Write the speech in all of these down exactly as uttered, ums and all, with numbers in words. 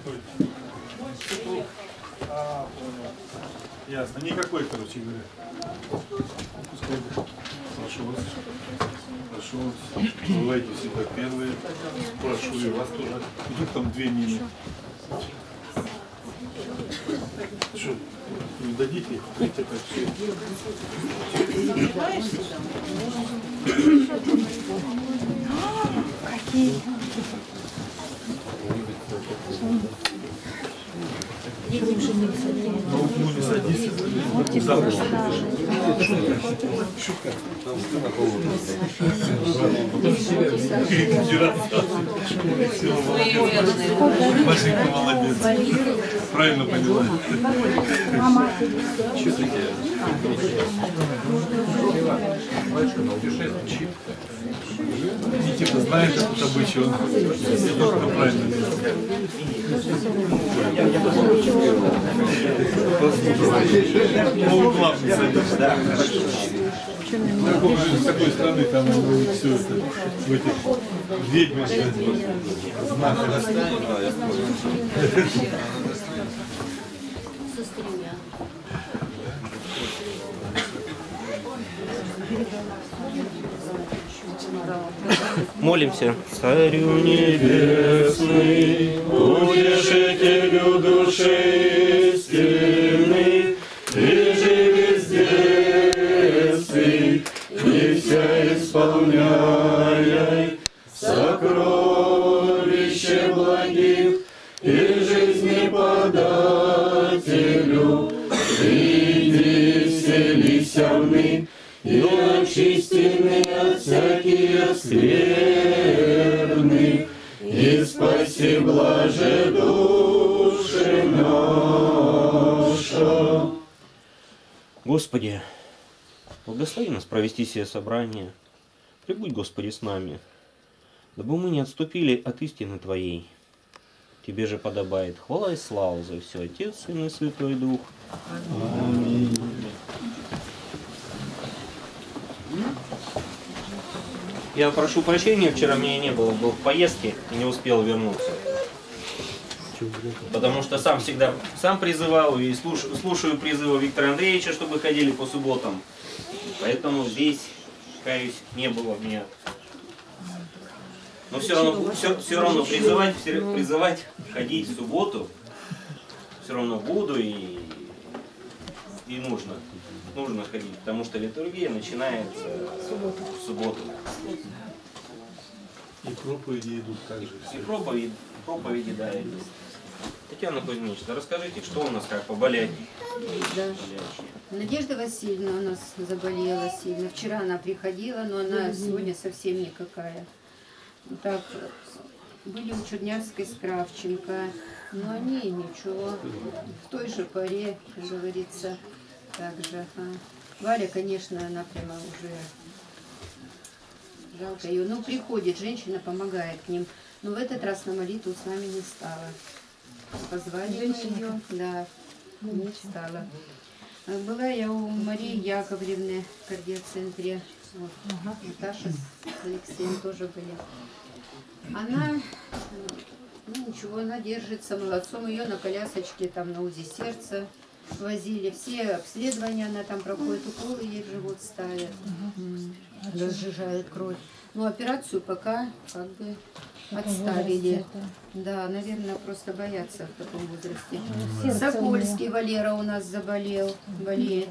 А, понял. Ясно. Никакой, короче говоря. Пускай. Прошу вас. Прошу вас. Бывайте всегда первые. Прошу и вас тоже. Тут там две мины. Что, не дадите? Видите, как все. Какие? Едем же не садись. Ну, не садись. Вот теперь Машенька молодец. Правильно поняла. мама. Что такие? Не типа знает этот обычай, он только правильно делает. По углам не садишься. С такой стороны там все это, в этих ведьмах, знаках. Молимся. Царю небесный, утешителю души истины, ты же везде сы, и вся исполняй сокровище благих и жизни подателю, приди, вселися вны, и очистины от всяких скверны, и спаси блаже души наша. Господи, благослови нас провести сие собрание. Прибудь, Господи, с нами, дабы мы не отступили от истины Твоей. Тебе же подобает хвала и слава за все, Отец, Сын и Святой Дух. Аминь. Я прошу прощения, вчера меня не было, был в поездке и не успел вернуться. Потому что сам всегда сам призывал и слушаю, слушаю призывы Виктора Андреевича, чтобы ходили по субботам. Поэтому здесь, каюсь, не было меня. Но все равно, все, все равно призывать, призывать ходить в субботу все равно буду и, и нужно. Нужно ходить, потому что литургия начинается в субботу. И проповеди идут также. И проповеди, проповеди, да, идут. Татьяна Кузьминична, расскажите, что у нас как по болезни? Да. Надежда Васильевна у нас заболела сильно. Вчера она приходила, но она сегодня совсем никакая. Так, были у Чернявской с Кравченко, но они ничего. В той же паре, как говорится, так же. Ага. Валя, конечно, она прямо уже жалко ее. Ну, приходит женщина, помогает к ним. Но в этот раз на молитву с нами не стала. Позвали ее, да, не стала. Была я у Марии Яковлевны в кардиоцентре. Вот. Ага. Наташа с Алексеем тоже были. Она, ну ничего, она держится молодцом. Ее на колясочке там на УЗИ сердца возили. Все обследования она там проходит, уколы ей в живот ставят, угу. Разжижают кровь. Но операцию пока как бы отставили. Да, наверное, просто боятся в таком возрасте. Сокольский Валера у нас заболел, болеет.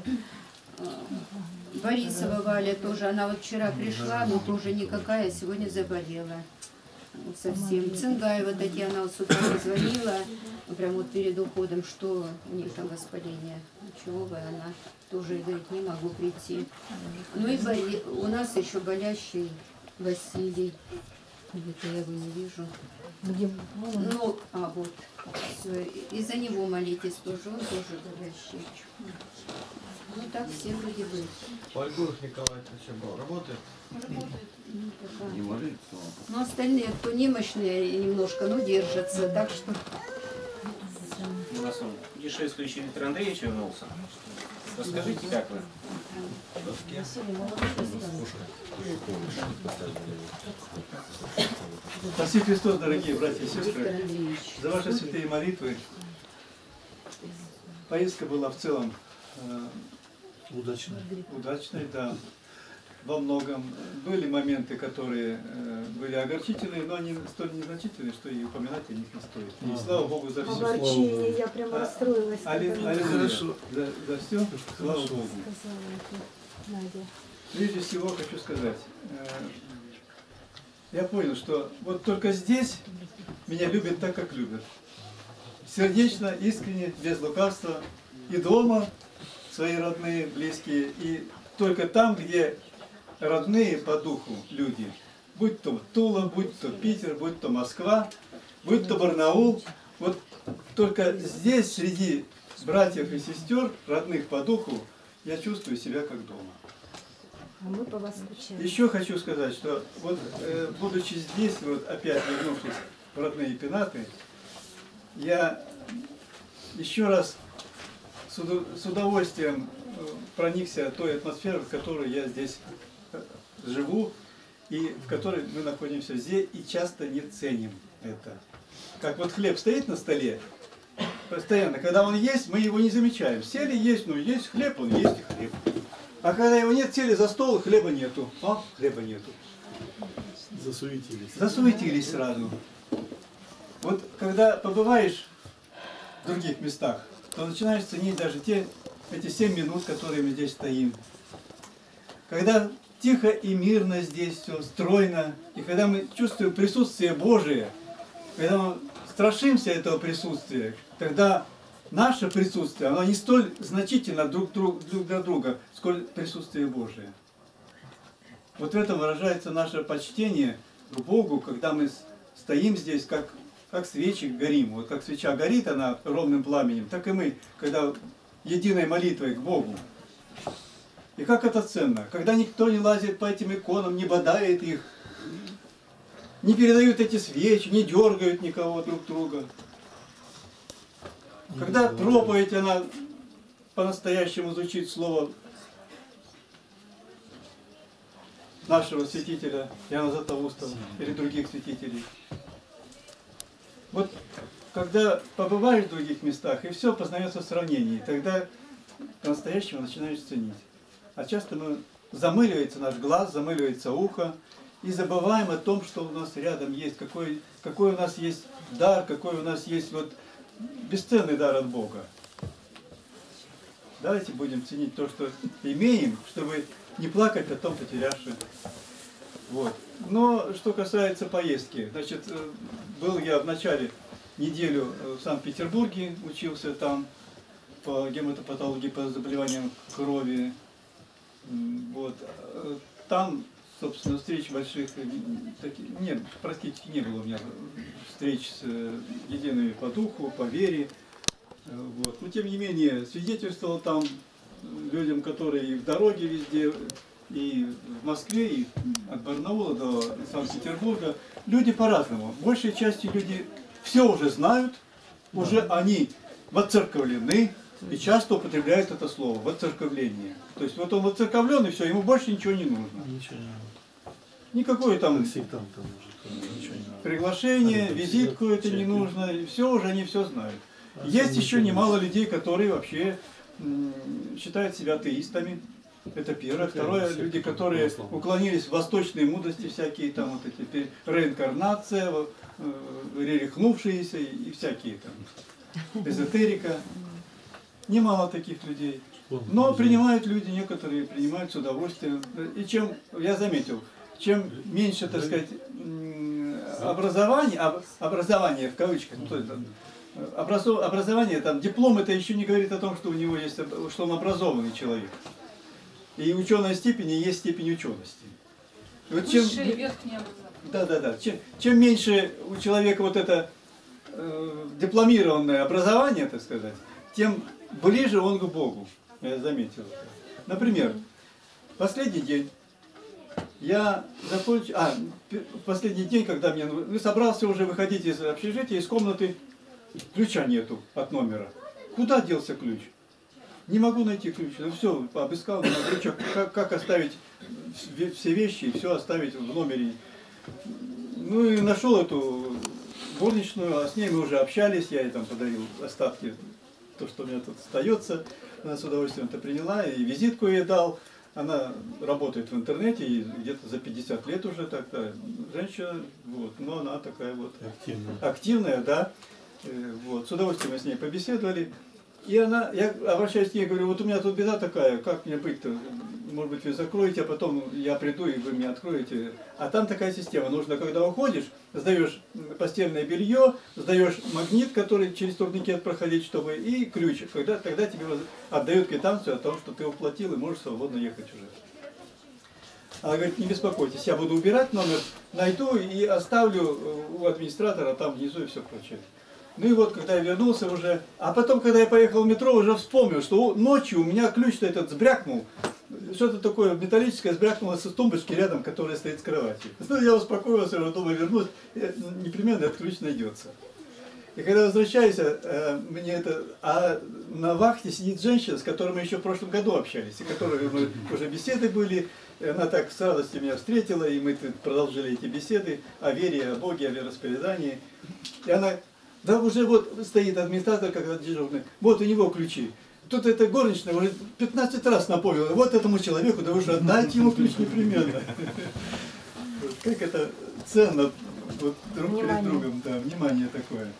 Борисова Валя тоже, она вот вчера пришла, но тоже никакая, сегодня заболела. Вот совсем. Цингаева Татьяна вот с утра позвонила, прямо вот перед уходом, что у них там воспаление. Чего бы она тоже говорит, не могу прийти. Ну и боли... у нас еще болящий Василий. Где-то я его не вижу. Где? Ну, а вот. И за него молитесь тоже, он тоже болящий. Ну так все вроде бы. Вальгуров Николай что был? Работает? Работает. Ну, не молится. Но остальные, кто немощные немножко, ну держатся. Так что. У нас он путешествующий Виктор Андреевич вернулся. Расскажите, как вы? Спаси Христос, дорогие братья и Виктор сестры, Андреевич. за ваши святые молитвы. Поездка была в целом э, Удачно. удачной, да, во многом. Были моменты, которые э, были огорчительные, но они столь незначительные, что и упоминать о них не стоит. И слава Богу за все. Огорчение, я прямо А, расстроилась. Али- когда Аллилуйя. Хорошо. За, за все, слава Богу. сказала это Надя. Прежде всего хочу сказать, э, я понял, что вот только здесь меня любят так, как любят. Сердечно, искренне, без лукавства. И дома свои родные, близкие, и только там, где родные по духу люди, будь то Тула, будь то Питер, будь то Москва, будь то Барнаул, вот только здесь, среди братьев и сестер, родных по духу, я чувствую себя как дома. А мы по вас скучаем. Еще хочу сказать, что вот э, будучи здесь, вот опять вернувшись в родные пенаты, я еще раз с, уд с удовольствием э, проникся той атмосферой, в которой я здесь э, живу и в которой мы находимся здесь и часто не ценим это. Как вот хлеб стоит на столе, постоянно, когда он есть, мы его не замечаем. Сели есть, ну есть хлеб, он есть и хлеб. А когда его нет, сели за стол, хлеба нету. А, хлеба нету. Засуетились. Засуетились сразу. Вот когда побываешь в других местах, то начинаешь ценить даже те, эти семь минут, которые мы здесь стоим. Когда тихо и мирно здесь все, стройно, и когда мы чувствуем присутствие Божие, когда мы страшимся этого присутствия, тогда наше присутствие, оно не столь значительно друг, друг, друг для друга, сколь присутствие Божие. Вот в этом выражается наше почтение к Богу, когда мы стоим здесь, как, как свечи горим. Вот как свеча горит, она ровным пламенем, так и мы, когда единой молитвой к Богу. И как это ценно, когда никто не лазит по этим иконам, не бодает их, не передают эти свечи, не дергают никого друг друга. Когда проповедь, она по-настоящему звучит слово нашего святителя Иоанна Златоустова или других святителей. Вот когда побываешь в других местах, и все познается в сравнении, тогда по-настоящему начинаешь ценить. А часто мы, замыливается наш глаз, замыливается ухо, и забываем о том, что у нас рядом есть, какой, какой у нас есть дар, какой у нас есть вот бесценный дар от Бога. Давайте будем ценить то, что имеем, чтобы не плакать о том, потерявши. Вот. Но что касается поездки, значит, был я в начале неделю в Санкт-Петербурге, учился там по гематопатологии, по заболеваниям крови. Вот. Там, собственно, встреч больших нет, практически не было у меня встреч с едиными по духу, по вере. Вот. Но тем не менее, свидетельствовал там людям, которые и в дороге везде, и в Москве, и от Барнаула до Санкт-Петербурга. Люди по-разному. Большей части люди все уже знают, уже они воцерковлены, и часто употребляют это слово, воцерковление. То есть вот он воцерковлен, и все, ему больше ничего не нужно. Ничего не надо. Никакое там Сектант там уже ничего не надо. приглашение, Они визитку все это не чайками. нужно, и все уже, они все знают. А Есть сами еще ничего не немало знают. людей, которые вообще м, считают себя атеистами. Это первое. Это Второе, все люди, такое которые православное. уклонились в восточные мудрости всякие, там вот эти пе- реинкарнация, э, рерихнувшиеся и, и всякие там, эзотерика. Немало таких людей. Но принимают люди, некоторые принимают с удовольствием. И чем, я заметил, чем меньше, так сказать, м, образование, об- образование в кавычках, ну, то есть, образо- образование, там, диплом, это еще не говорит о том, что у него есть, об- что он образованный человек. И ученая степень и есть степень учености. И вот чем, Высшее, верхнее образование. да, да, да. Чем, чем меньше у человека вот это э, дипломированное образование, так сказать, тем ближе он к Богу. Я заметил это. Например, последний день я закончил, а, последний день, когда мне, ну, собрался уже выходить из общежития, из комнаты, ключа нету от номера. Куда делся ключ? Не могу найти ключ. Ну все, обыскал, не могу, что, как, как оставить все вещи и все оставить в номере. Ну и нашел эту горничную, а с ней мы уже общались, я ей там подарил остатки, то, что у меня тут остается. Она с удовольствием это приняла, и визитку ей дал. Она работает в интернете, и где-то за пятьдесят лет уже такая женщина, вот, но она такая вот Активная. активная, да. Вот, с удовольствием мы с ней побеседовали. И она, я обращаюсь к ней, говорю, вот у меня тут беда такая, как мне быть-то? Может быть, вы закроете, а потом я приду, и вы мне откроете. А там такая система, нужно, когда уходишь, сдаешь постельное белье, сдаешь магнит, который через турникет проходить, чтобы, и ключ. Когда, тогда тебе отдают квитанцию о том, что ты уплатил, и можешь свободно ехать уже. Она говорит, не беспокойтесь, я буду убирать номер, найду и оставлю у администратора там внизу и все прочее. Ну и вот, когда я вернулся уже, а потом, когда я поехал в метро, уже вспомнил, что ночью у меня ключ-то этот сбрякнул. Что-то такое металлическое сбрякнуло со тумбочки рядом, которая стоит с кроватью. Ну, я успокоился, уже дома вернусь, непременно этот ключ найдется. И когда возвращаюсь, мне это, а на вахте сидит женщина, с которой мы еще в прошлом году общались, и которой мы уже беседы были. И она так с радостью меня встретила, и мы продолжили эти беседы о вере, о Боге, о вероисповедании. И она... Да уже вот стоит администратор, как дежурный, вот у него ключи. Тут эта горничная уже пятнадцать раз напомнила, вот этому человеку, да вы же отдайте ему ключ непременно. Как это ценно вот, друг перед другом, да, внимание такое.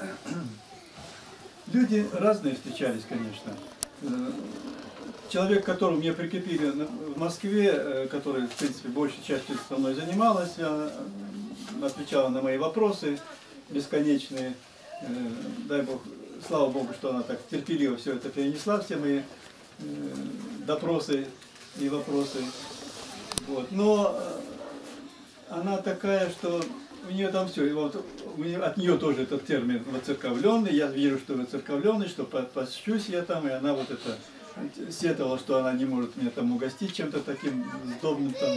Люди разные встречались, конечно. Человек, которого мне прикрепили в Москве, который, в принципе, большей частью со мной занималась, отвечала на мои вопросы бесконечные. Дай Бог, слава Богу, что она так терпеливо все это перенесла, все мои допросы и вопросы. Вот. Но она такая, что у нее там все, и вот от нее тоже этот термин воцерковленный, я вижу, что воцерковленный, что пощусь я там, и она вот это сетовала, что она не может меня там угостить чем-то таким сдобным там.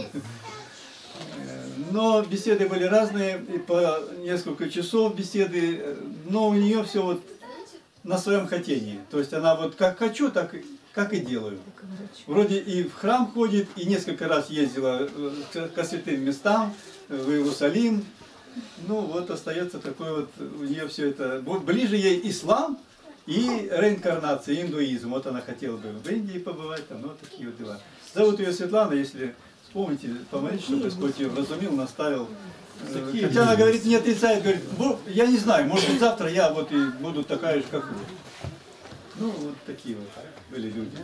Но беседы были разные, и по несколько часов беседы, но у нее все вот на своем хотении. То есть она вот как хочу, так и, как и делаю. Вроде и в храм ходит, и несколько раз ездила к святым местам, в Иерусалим. Ну вот остается такой вот, у нее все это, ближе ей ислам и реинкарнация, индуизм. Вот она хотела бы в Индии побывать, там, ну вот такие вот дела. Зовут ее Светлана, если... Помните, помолитесь, чтобы Господь ее вразумил, наставил. Такие Хотя она говорит, не отрицает, говорит, я не знаю, может быть завтра я вот и буду такая же, как вы. Ну, вот такие вот были люди.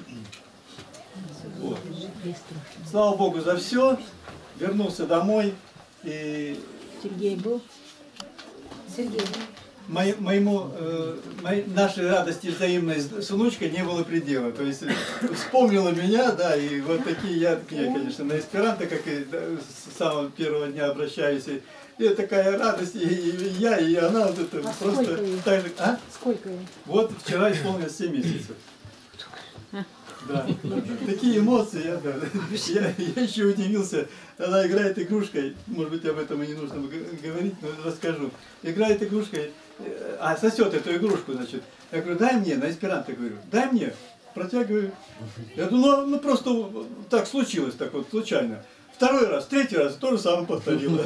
Вот. Слава Богу за все. Вернулся домой. И Сергей был? Сергей. Мо, моему, э, моей, нашей радости взаимной с внучкой не было предела. То есть вспомнила меня, да, и вот такие я, я конечно, на эсперанто, как и да, с самого первого дня обращаюсь. И, и такая радость, и, и я, и она вот это а просто... Сколько ей? Так же, а? Сколько ей? Вот вчера исполнилось семь месяцев. Да, такие эмоции, я, да, я, я еще удивился, она играет игрушкой, может быть об этом и не нужно говорить, но расскажу. Играет игрушкой, а сосет эту игрушку, значит. Я говорю, дай мне, на эсперанто говорю, дай мне, протягиваю. Я думаю, ну, ну просто так случилось, так вот, случайно. Второй раз, третий раз, то же самое повторила.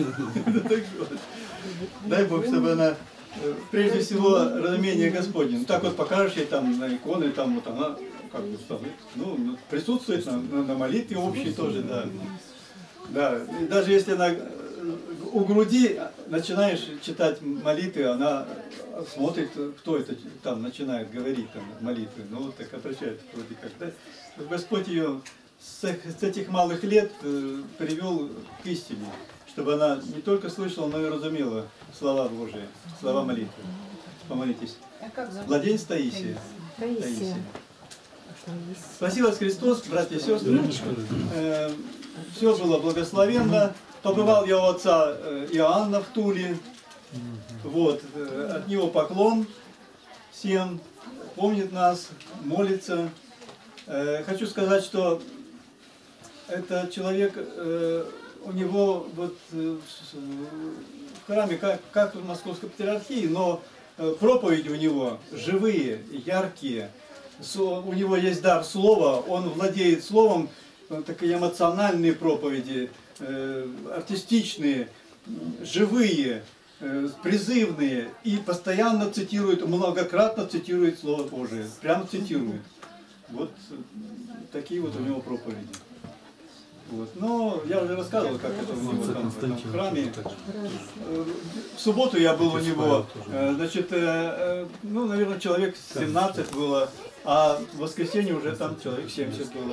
Дай Бог, чтобы она, прежде всего, разумение Господне. Так вот покажешь ей там на иконы, там вот она... Как бы, ну, присутствует на, на, на молитве общей тоже, да. Да. И даже если она у груди начинаешь читать молитвы, она смотрит, кто это там начинает говорить там, молитвы. Ну вот так обращается вроде как. Да? Господь ее с, с этих малых лет э, привел к истине, чтобы она не только слышала, но и разумела слова Божии, слова молитвы. Помолитесь. Младенец Таисия. Таисия. Таисия. Спасибо вас, Христос, братья и сестры. Э, все было благословенно. Побывал я у отца Иоанна в Туле. Вот, э, от него поклон всем. Помнит нас, молится. Э, хочу сказать, что это человек, э, у него вот э, в храме, как, как в Московской патриархии, но э, проповеди у него живые, яркие. у него есть дар слова, он владеет словом, такие эмоциональные проповеди, артистичные, живые, призывные, и постоянно цитирует, многократно цитирует Слово Божие, прямо цитирует. Вот такие вот у него проповеди. Вот. Но я уже рассказывал, как это у него там, в этом храме. В субботу я был у него, значит, ну, наверное, человек семнадцать было, а в воскресенье уже там человек семьдесят было.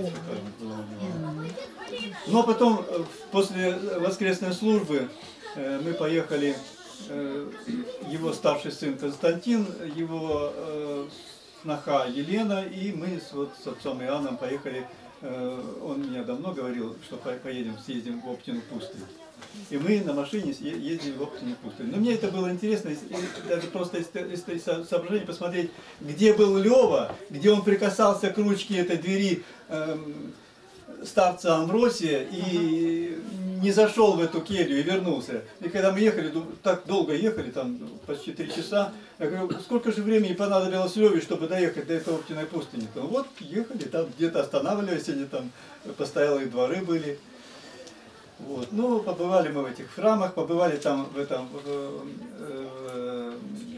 Но потом, после воскресной службы, мы поехали, его старший сын Константин, его сноха Елена, и мы с, вот, с отцом Иоанном поехали. Он мне давно говорил, что поедем, съездим в Оптину пустынь. И мы на машине ездили в Оптину пустынь. Но мне это было интересно, даже просто из соображения посмотреть, где был Лева, где он прикасался к ручке этой двери эм, старца Амвросия и не зашел в эту келью и вернулся. И когда мы ехали, так долго ехали, там почти три часа, я говорю, сколько же времени понадобилось Леве, чтобы доехать до этой Оптиной пустыни? Ну вот, ехали, там где-то останавливались, они там, постоялые дворы были. Вот. Ну, побывали мы в этих храмах, побывали там в этом, в, э,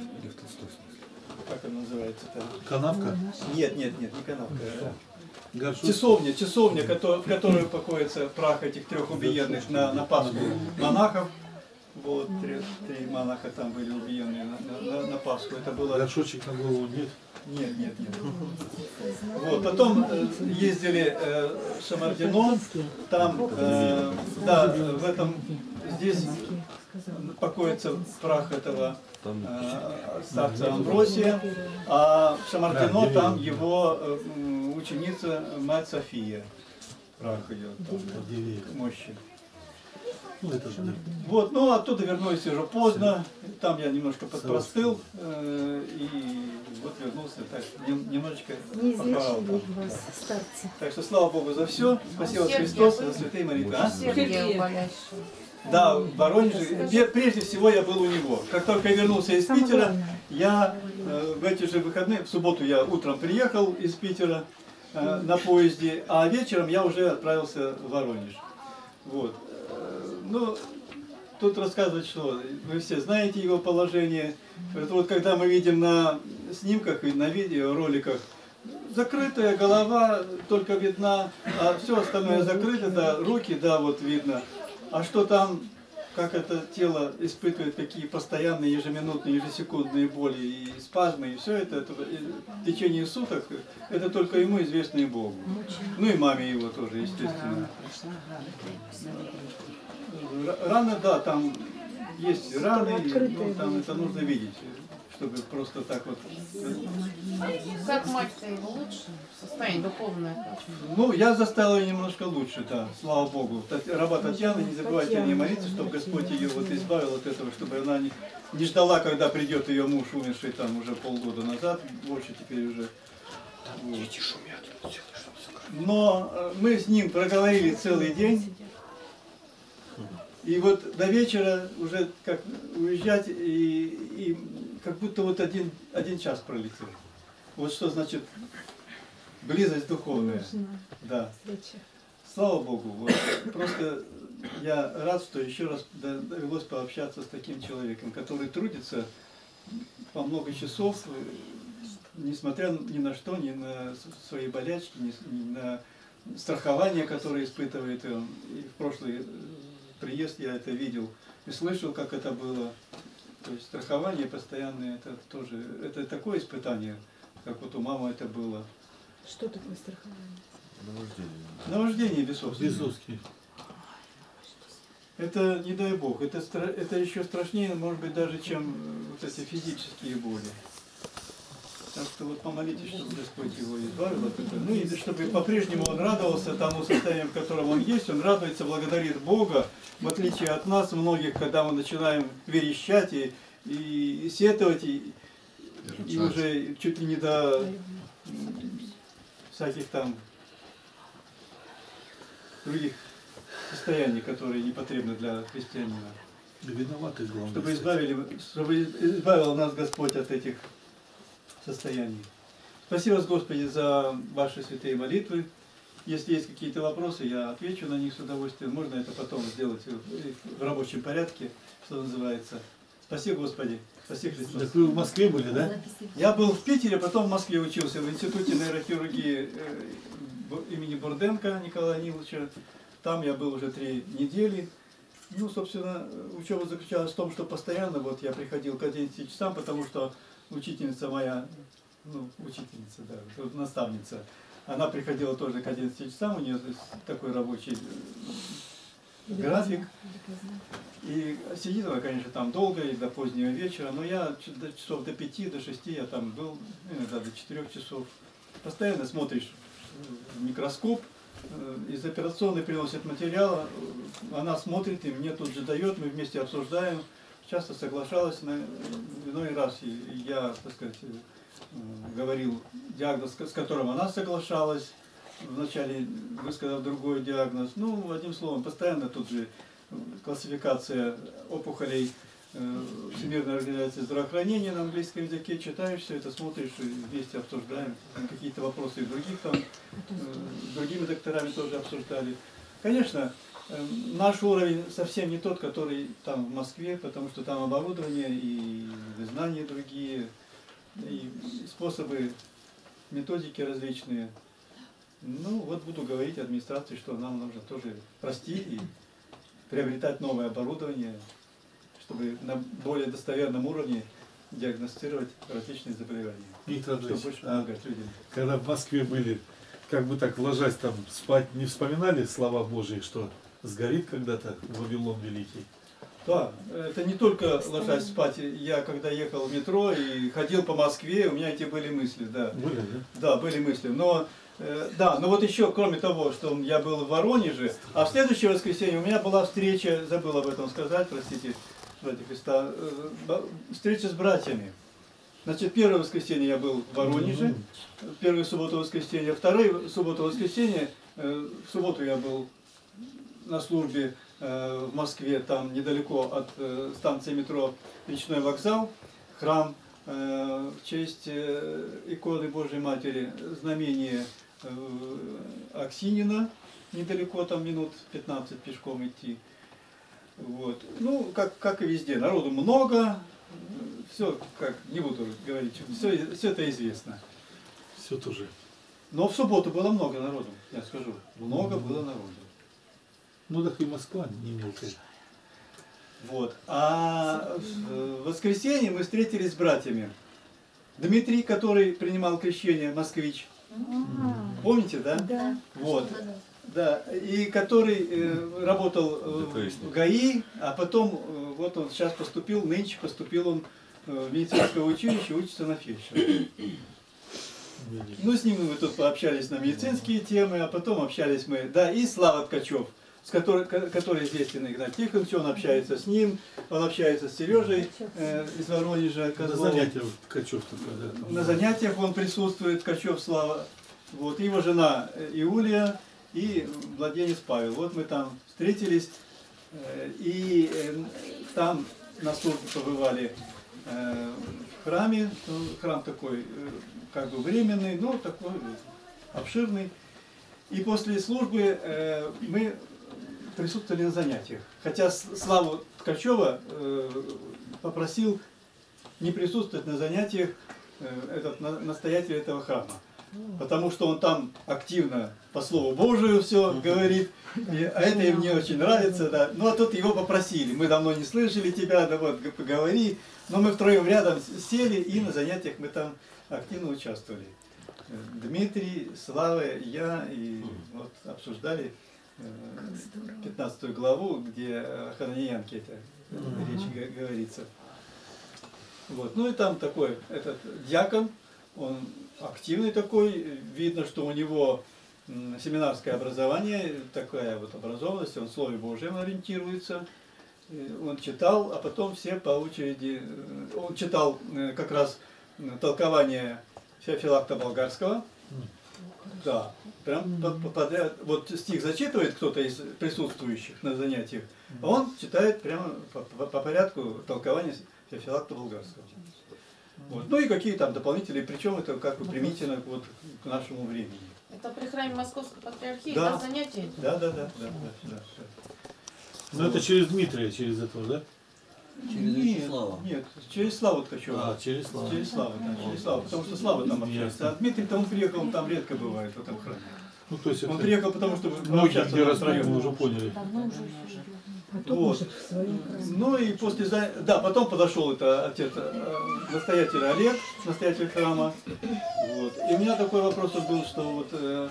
как он называется там? Канавка? Нет, нет, нет, не канавка. Горшок. Часовня, часовня, в которой покоится прах этих трех убиенных на, на Пасху монахов. Вот, три, три монаха там были убиенные на, на, на Пасху. Это было... Горшочек на голову нет? Нет, нет, нет. Вот, потом э, ездили э, в Шамардино, там, э, да, в этом, здесь покоится прах этого э, старца Амвросия, а в Шамардино там его э, ученица мать София, прах ее, там, мощи. Ну, это же... Вот, ну оттуда вернулись уже поздно, там я немножко подпростыл, э, и вот вернулся, так, немножечко похворал. Так что слава Богу за все, спасибо Христос, за святые молитвы. А? Да, в Воронеже, прежде всего я был у него. Как только я вернулся из Питера, я э, в эти же выходные, в субботу я утром приехал из Питера э, на поезде, а вечером я уже отправился в Воронеж. Вот. Ну, тут рассказывать, что вы все знаете его положение. Это вот когда мы видим на снимках и на видеороликах, закрытая голова только видна, а все остальное закрыто, да, руки, да, вот видно. А что там, как это тело испытывает, какие постоянные ежеминутные, ежесекундные боли и спазмы, и все это, это в течение суток, это только ему известно и Богу. Ну и маме его тоже, естественно. Раны, да, там есть раны, но там это нужно видеть, чтобы просто так вот... Как мать-то его лучше? Состояние духовное? Ну, я заставил ее немножко лучше, да, слава Богу. Раба Татьяна, не забывайте о ней молиться, чтобы Господь ее вот избавил от этого, чтобы она не, не ждала, когда придет ее муж, умерший там уже полгода назад, больше теперь уже... Вот. Дети шумят. Но мы с ним проговорили целый день. И вот до вечера уже как уезжать, и, и как будто вот один, один час пролетел. Вот что значит близость духовная. Да. Слава Богу. Вот. Просто я рад, что еще раз довелось пообщаться с таким человеком, который трудится по много часов, несмотря ни на что, ни на свои болячки, ни на страхование, которое испытывает он. И в прошлый приезд я это видел и слышал, как это было. То есть страхование постоянное, это тоже, это такое испытание, как вот у мамы это было. Что такое страхование? Наваждение. Наваждение бесовские. Бесовские. Это, не дай Бог, это, это еще страшнее, может быть, даже, чем вот эти физические боли. Так что вот помолитесь, чтобы Господь его избавил от этого. Ну и чтобы по-прежнему он радовался тому состоянию, в котором он есть. Он радуется, благодарит Бога, в отличие от нас, многих, когда мы начинаем верещать и, и, и сетовать, и, и уже чуть ли не до всяких там других состояний, которые не потребны для христианина. Виноваты, главное. Чтобы избавили, чтобы избавил нас Господь от этих состояний. Спасибо, Господи, за ваши святые молитвы. Если есть какие-то вопросы, я отвечу на них с удовольствием. Можно это потом сделать в рабочем порядке, что называется. Спасибо, Господи. Спасибо, Христос. Так вы в Москве были, да? Я был в Питере, потом в Москве учился в Институте нейрохирургии имени Бурденко Николая Ниловича. Там я был уже три недели. Ну, собственно, учеба заключалась в том, что постоянно вот я приходил к одиннадцати часам, потому что учительница моя, ну, учительница, да, наставница, она приходила тоже к одиннадцати часам, у нее такой рабочий график. И сидит она, конечно, там долго и до позднего вечера, но я часов до пяти, до шести я там был, иногда до четырех часов. Постоянно смотришь в микроскоп, из операционной приносит материал, она смотрит и мне тут же дает, мы вместе обсуждаем. Часто соглашалась, на иной раз и я, так сказать, говорил диагноз, с которым она соглашалась, вначале высказав другой диагноз. Ну, одним словом, постоянно тут же классификация опухолей Всемирной организации здравоохранения на английском языке, читаешь все это, смотришь, и вместе обсуждаем. Какие-то вопросы и других там, с другими докторами тоже обсуждали. Конечно, наш уровень совсем не тот, который там в Москве, потому что там оборудование и знания другие, и способы, методики различные. Ну, вот буду говорить администрации, что нам нужно тоже расти и приобретать новое оборудование, чтобы на более достоверном уровне диагностировать различные заболевания. Виктор Андреевич, больше а помогать людям. когда в Москве были, как бы так ложась там спать, не вспоминали слова Божьи, что сгорит когда-то Вавилон Великий? Да, это не только ложась спать. Я когда ехал в метро и ходил по Москве, у меня эти были мысли, да. Были, да? Да, были мысли. Но э, да, но вот еще, кроме того, что я был в Воронеже, а в следующее воскресенье у меня была встреча, забыл об этом сказать, простите, ради Христа, э, встреча с братьями. Значит, первое воскресенье я был в Воронеже, первую субботу-воскресенье, второе субботу-воскресенье, э, в субботу я был на службе э, в Москве, там недалеко от э, станции метро Речной вокзал, храм э, в честь э, иконы Божьей Матери, знамение э, Аксинина, недалеко, там минут пятнадцать пешком идти. Вот. Ну, как, как и везде, народу много, все, как, не буду говорить, все, все это известно. Все тоже. Но в субботу было много народу, я скажу, много mm-hmm. было народу. Ну, так и Москва не мелкая. Вот. А в воскресенье мы встретились с братьями. Дмитрий, который принимал крещение, москвич. Mm-hmm. Помните, да? Да. Вот. Да, и который э, работал э, в ГАИ, а потом, э, вот он сейчас поступил, нынче поступил он э, в медицинское училище, учится на фельдшера. Ну, с ним мы тут пообщались на медицинские темы, а потом общались мы, да, и Слава Ткачев, с который, который известен Игнат Тихонович, он общается с ним, он общается с Сережей э, из Воронежа. На занятиях Ткачев только, да. На занятиях он присутствует, Ткачев Слава. Вот, его жена Иулия и младенец Павел. Вот мы там встретились, э, и э, там на службу побывали э, в храме, храм такой, э, как бы временный, но такой обширный. И после службы э, мы присутствовали на занятиях. Хотя Славу Ткачева э, попросил не присутствовать на занятиях э, этот на, настоятель этого храма. Потому что он там активно по Слову Божию все говорит, и, а это им не очень нравится, да. Ну а тут его попросили, мы давно не слышали тебя, да вот, поговори. Но мы втроем рядом сели, и на занятиях мы там активно участвовали. Дмитрий, Слава, я, и вот обсуждали пятнадцатую главу, где о Хананиянке это речь говорится. Вот. Ну и там такой этот дьякон, он активный такой, видно, что у него семинарское образование, такая вот образованность, он в Слове Божьем ориентируется. Он читал, а потом все по очереди, он читал как раз толкование Феофилакта Болгарского. Да, прям подряд. Вот стих зачитывает кто-то из присутствующих на занятиях, а он читает прямо по, по, по порядку толкование Феофилакта Болгарского. Вот. Ну и какие там дополнительные, причем это как бы применительно вот к нашему времени. Это при храме Московской Патриархии, Да. да, занятия? Да, да, да, да, да, да, да. Ну это через Дмитрия, через этого, да? Через Нет, Вячеслава. нет, через Славу Ткачева. А, через Славу. Через Славу, да, через Славу, потому что Слава там общается. А Дмитрий-то он приехал, он там редко бывает в этом храме. Ну то есть Он это приехал, потому что многие, общаться где на расстроены, втроем. мы уже поняли. Потом Вот. уже в своем храме. Ну и после, за- да, потом подошел это отец, э, настоятель Олег, настоятель храма. Вот. И у меня такой вопрос был, что вот э,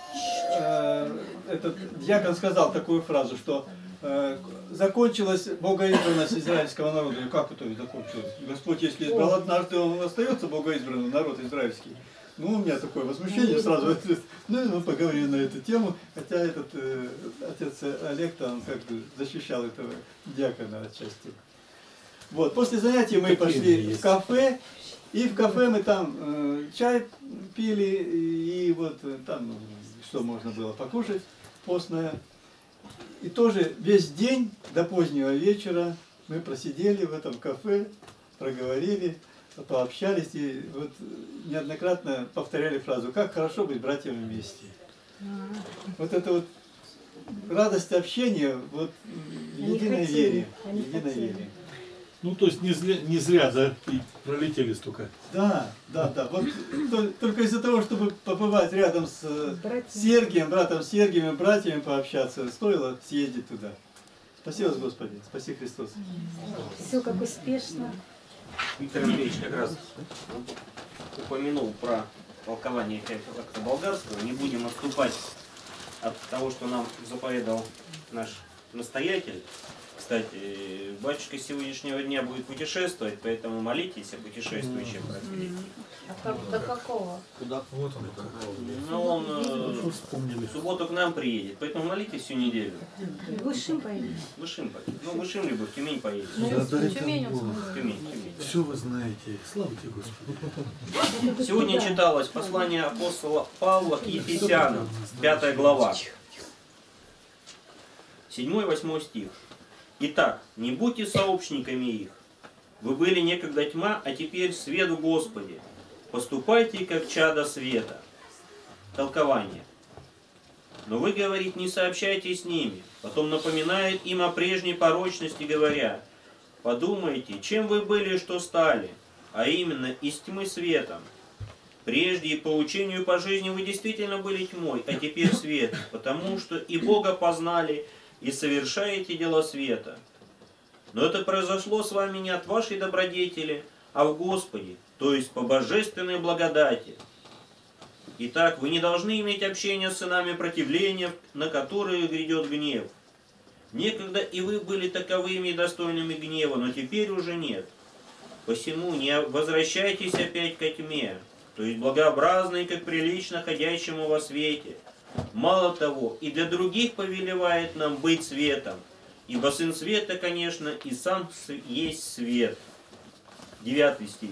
э, этот дьякон сказал такую фразу, что э, закончилась богоизбранность израильского народа. И как это закончилось? Господь, если избрал однажды, он остается богоизбранным, народ израильский. Ну, у меня такое возмущение сразу. Ну, мы поговорили на эту тему. Хотя этот э, отец Олег-то, он как бы защищал этого дьякона отчасти. Вот, после занятий мы пошли в кафе. И в кафе мы там э, чай пили. И, и вот э, там, ну, что можно было покушать постное. И тоже весь день до позднего вечера мы просидели в этом кафе, проговорили, пообщались и вот неоднократно повторяли фразу «Как хорошо быть братьями вместе». Вот это вот радость общения вот, в единой вере. в единой вере. Ну то есть не зря, не зря да, и пролетели столько. Да, да, да. Вот то- только из-за того, чтобы побывать рядом с э, Братья. Сергием, братом Сергием, братьями пообщаться, стоило съездить туда. Спасибо, Господи, спаси Христос. Все как успешно. Виктор Андреевич как раз упомянул про толкование акта болгарского. Не будем отступать от того, что нам заповедал наш настоятель. Кстати, батюшка с сегодняшнего дня будет путешествовать, поэтому молитесь о путешествующем брате. А как, до какого? Куда? Вот он. Ну, он э, Что вспомнили? в субботу к нам приедет, поэтому молитесь всю неделю. Высшим поедем. В Ишим поедет. Ну, в Ишим либо в Тюмень поедет. Ну, Да, да, Тюмень он это сказал. В Тюмень, Тюмень. Все вы знаете. Слава тебе, Господи. Сегодня читалось послание апостола Павла к Ефесянам, пятая глава, седьмой-восьмой стих. Итак, не будьте сообщниками их. Вы были некогда тьма, а теперь свет в Господе. Поступайте, как чада света. Толкование. Но вы, говорит, не сообщайте с ними. Потом напоминает им о прежней порочности, говоря: подумайте, чем вы были, что стали, а именно из тьмы светом. Прежде и по учению по жизни вы действительно были тьмой, а теперь свет, потому что и Бога познали, и совершаете дела света. Но это произошло с вами не от вашей добродетели, а в Господе, то есть по божественной благодати. Итак, вы не должны иметь общения с сынами противления, на которые грядет гнев. Некогда и вы были таковыми и достойными гнева, но теперь уже нет. Посему не возвращайтесь опять ко тьме, то есть благообразной, как прилично ходящему во свете. Мало того, и для других повелевает нам быть светом, ибо Сын Света, конечно, и сам есть свет. Девятый стих.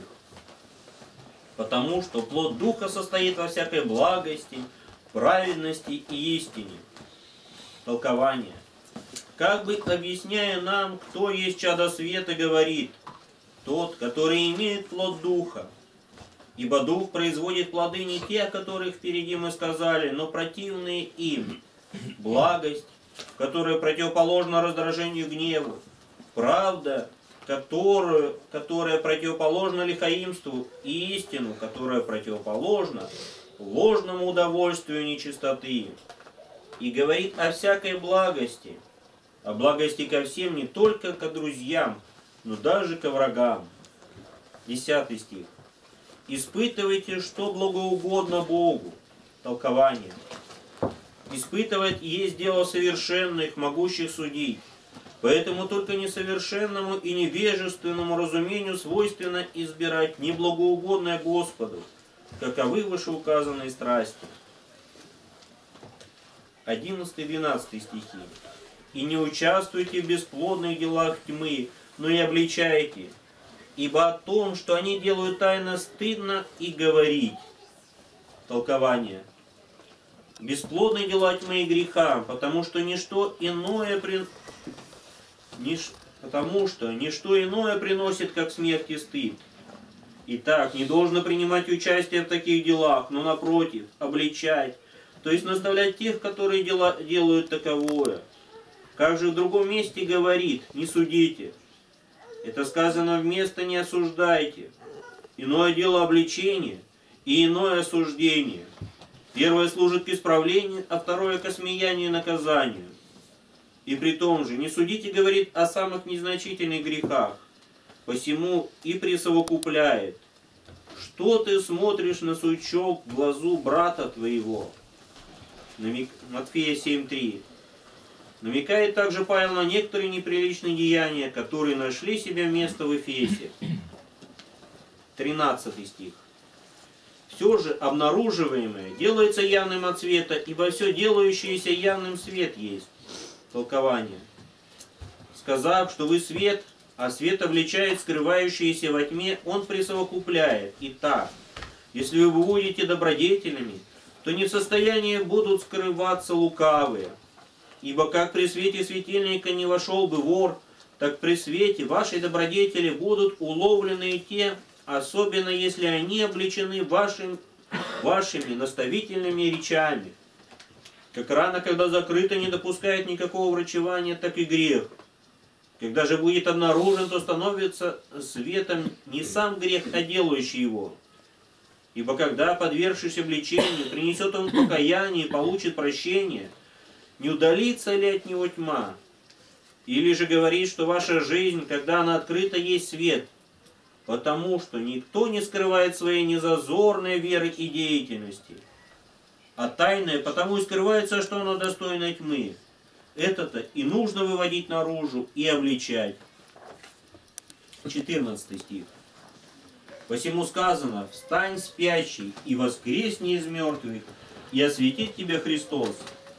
Потому что плод Духа состоит во всякой благости, праведности и истине. Толкование. Как бы объясняя нам, кто есть чадо света, говорит: тот, который имеет плод Духа. Ибо Дух производит плоды не те, о которых впереди мы сказали, но противные им. Благость, которая противоположна раздражению гневу. Правда, которую, которая противоположна лихаимству. И истину, которая противоположна ложному удовольствию нечистоты. И говорит о всякой благости. О благости ко всем, не только к друзьям, но даже ко врагам. Десятый стих. Испытывайте, что благоугодно Богу. Толкование. Испытывать есть дело совершенных, могущих судить. Поэтому только несовершенному и невежественному разумению свойственно избирать неблагоугодное Господу, каковы вышеуказанные страсти. одиннадцатый-двенадцатый стихи. И не участвуйте в бесплодных делах тьмы, но и обличайте. Ибо о том, что они делают тайно, стыдно и говорить. Толкование. Бесплодные дела тьмы и греха, потому что ничто иное при... Ниш... потому что ничто иное приносит, как смерть и стыд. Итак, не должно принимать участие в таких делах, но напротив, обличать, то есть наставлять тех, которые дела, делают таковое. Как же в другом месте говорит, не судите. Это сказано вместо не осуждайте. Иное дело обличение и иное осуждение. Первое служит к исправлению, а второе к осмеянию и наказанию. И при том же, не судите, говорит, о самых незначительных грехах, посему и присовокупляет. Что ты смотришь на сучок в глазу брата твоего? Матфея семь три. Намекает также Павел на некоторые неприличные деяния, которые нашли себе место в Эфесе. тринадцатый стих. Все же обнаруживаемое делается явным от света, ибо все делающееся явным свет есть. Толкование. Сказав, что вы свет, а свет обличает скрывающиеся во тьме, он присовокупляет. Итак, если вы будете добродетелями, то не в состоянии будут скрываться лукавые. Ибо как при свете светильника не вошел бы вор, так при свете вашей добродетели будут уловлены и те, особенно если они обличены вашим, вашими наставительными речами. Как рана, когда закрыто, не допускает никакого врачевания, так и грех. Когда же будет обнаружен, то становится светом не сам грех, а делающий его. Ибо когда, подвергшись обличению, принесет он покаяние и получит прощение, не удалится ли от него тьма? Или же говорит, что ваша жизнь, когда она открыта, есть свет, потому что никто не скрывает своей незазорной веры и деятельности. А тайное потому и скрывается, что оно достойно тьмы. Это-то и нужно выводить наружу и обличать. четырнадцатый стих. Посему сказано: «Встань, спящий, и воскресни из мертвых, и осветит тебя Христос».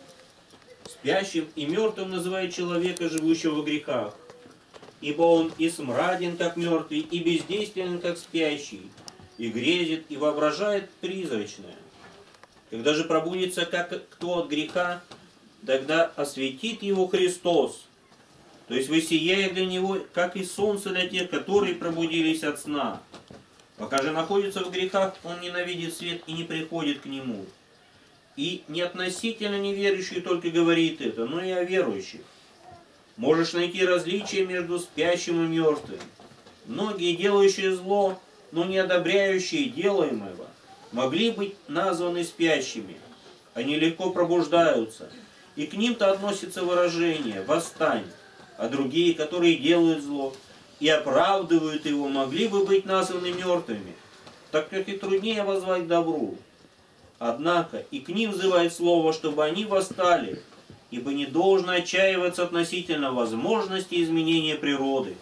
Спящим и мертвым называет человека, живущего в грехах, ибо он и смраден, как мертвый, и бездействен, как спящий, и грезит, и воображает призрачное. Когда же пробудится как кто от греха, тогда осветит его Христос, то есть высияя для него, как и солнце для тех, которые пробудились от сна. Пока же находится в грехах, он ненавидит свет и не приходит к нему. И не относительно неверующих только говорит это, но и о верующих. Можешь найти различия между спящим и мертвым. Многие, делающие зло, но не одобряющие делаемого, могли быть названы спящими. Они легко пробуждаются, и к ним-то относится выражение «восстань», а другие, которые делают зло и оправдывают его, могли бы быть названы мертвыми, так как и труднее воззвать к добру. Однако и к ним взывает слово, чтобы они восстали, ибо не должно отчаиваться относительно возможности изменения природы.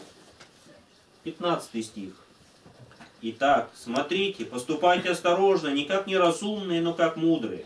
пятнадцатый стих. Итак, смотрите, поступайте осторожно, не как неразумные, но как мудрые.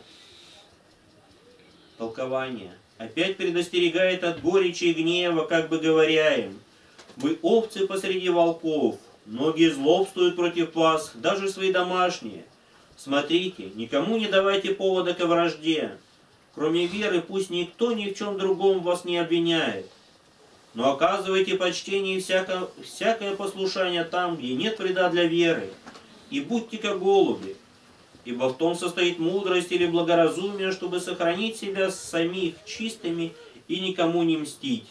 Толкование. Опять предостерегает от горечи и гнева, как бы говоря им: вы овцы посреди волков, многие злобствуют против вас, даже свои домашние. Смотрите, никому не давайте повода ко вражде. Кроме веры, пусть никто ни в чем другом вас не обвиняет. Но оказывайте почтение и всякое, всякое послушание там, где нет вреда для веры. И будьте как голуби, ибо в том состоит мудрость или благоразумие, чтобы сохранить себя самих чистыми и никому не мстить.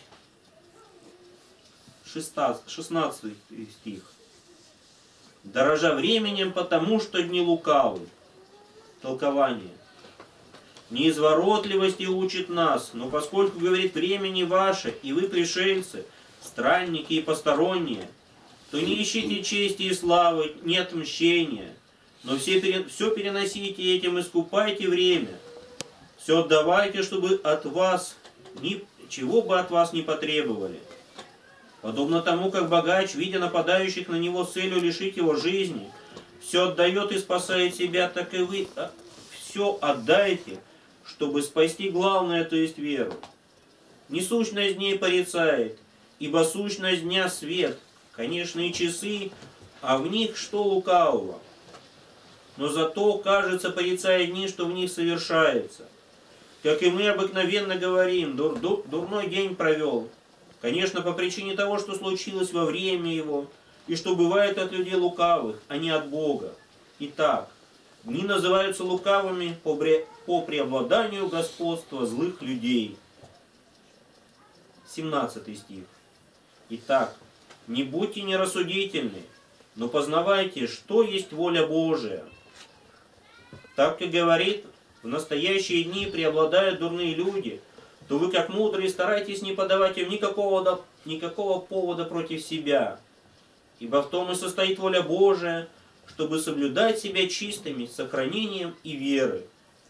шестнадцатый стих. Дорожа временем, потому что дни лукавы. Толкование. Неизворотливости учит нас, но поскольку, говорит, времени ваше, и вы пришельцы, странники и посторонние, то не ищите чести и славы, нет мщения, но все, все переносите этим, искупайте время. Все отдавайте, чтобы от вас, ничего бы от вас не потребовали. Подобно тому, как богач, видя нападающих на него с целью лишить его жизни, все отдает и спасает себя, так и вы все отдайте, чтобы спасти главное, то есть веру. Не сущность дней порицает, ибо сущность дня свет, конечно, и часы, а в них что лукавого. Но зато, кажется, порицая дни, что в них совершается. Как и мы обыкновенно говорим, дур, дур, дурной день провел. Конечно, по причине того, что случилось во время его, и что бывает от людей лукавых, а не от Бога. Итак, дни называются лукавыми по, бре... по преобладанию господства злых людей. семнадцатый стих. Итак, не будьте нерассудительны, но познавайте, что есть воля Божия. Так как говорит, в настоящие дни преобладают дурные люди, то вы, как мудрые, старайтесь не подавать им никакого, никакого повода против себя. Ибо в том и состоит воля Божия, чтобы соблюдать себя чистыми, с сохранением и веры.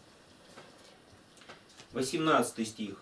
восемнадцатый стих.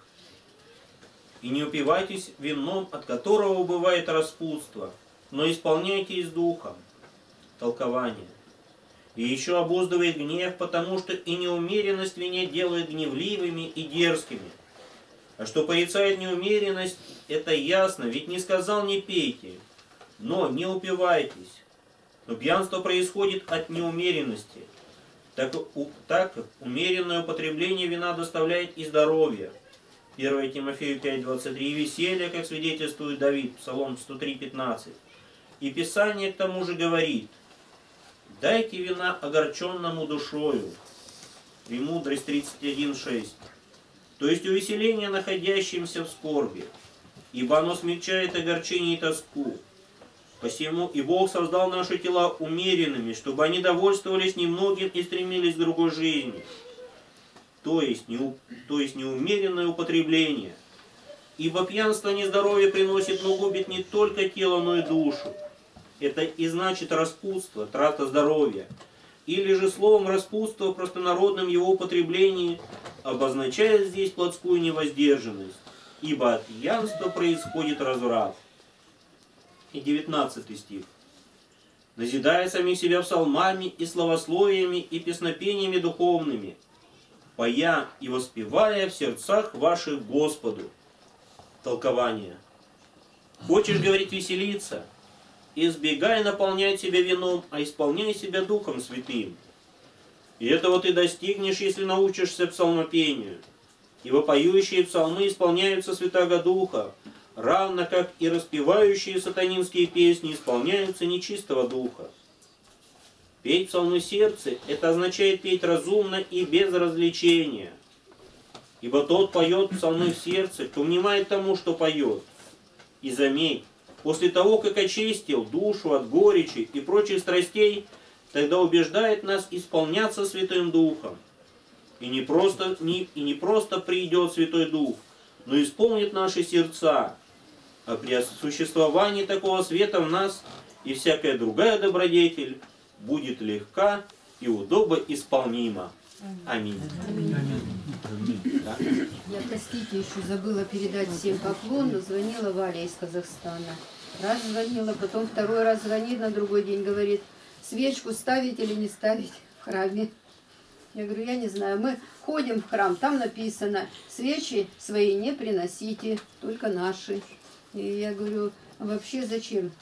И не упивайтесь вином, от которого бывает распутство, но исполняйтесь духом. Толкование. И еще обуздывает гнев, потому что и неумеренность в вине делает гневливыми и дерзкими. А что порицает неумеренность, это ясно, ведь не сказал не пейте, но не упивайтесь. Но пьянство происходит от неумеренности, так, так как умеренное употребление вина доставляет и здоровье. первое Тимофею пять двадцать три. И веселье, как свидетельствует Давид, Псалом сто три пятнадцать. И Писание к тому же говорит: дайте вина огорченному душою. Премудрость тридцать один шесть. То есть увеселение находящимся в скорби, ибо оно смягчает огорчение и тоску. Посему и Бог создал наши тела умеренными, чтобы они довольствовались немногим и стремились к другой жизни. То есть, не, то есть неумеренное употребление. Ибо пьянство нездоровье приносит, но губит не только тело, но и душу. Это и значит распутство, трата здоровья. Или же словом распутство в простонародном его употреблении обозначает здесь плотскую невоздержанность. Ибо от пьянства происходит разврат. И девятнадцатый стих. Назидая самих себя псалмами и словословиями и песнопениями духовными, поя и воспевая в сердцах ваших Господу. Толкование. Хочешь, говорит, веселиться? Избегай наполнять себя вином, а исполняй себя Духом Святым. И этого ты достигнешь, если научишься псалмопению. Ибо поющие псалмы исполняются Святаго Духа, равно как и распевающие сатанинские песни исполняются нечистого духа. Петь псалмы сердца – это означает петь разумно и без развлечения. Ибо тот поет псалмы в сердце, кто внимает тому, что поет. И заметь, после того, как очистил душу от горечи и прочих страстей, тогда убеждает нас исполняться Святым Духом. И не просто, не, и не просто придет Святой Дух, но исполнит наши сердца. А при существовании такого света в нас и всякая другая добродетель будет легка и удобно исполнима. Аминь. Аминь. Да? Я, простите, еще забыла передать всем поклон, но звонила Валя из Казахстана. Раз звонила, потом второй раз звонит, на другой день говорит: свечку ставить или не ставить в храме. Я говорю: я не знаю, мы ходим в храм, там написано: свечи свои не приносите, только наши. И я говорю: а вообще зачем?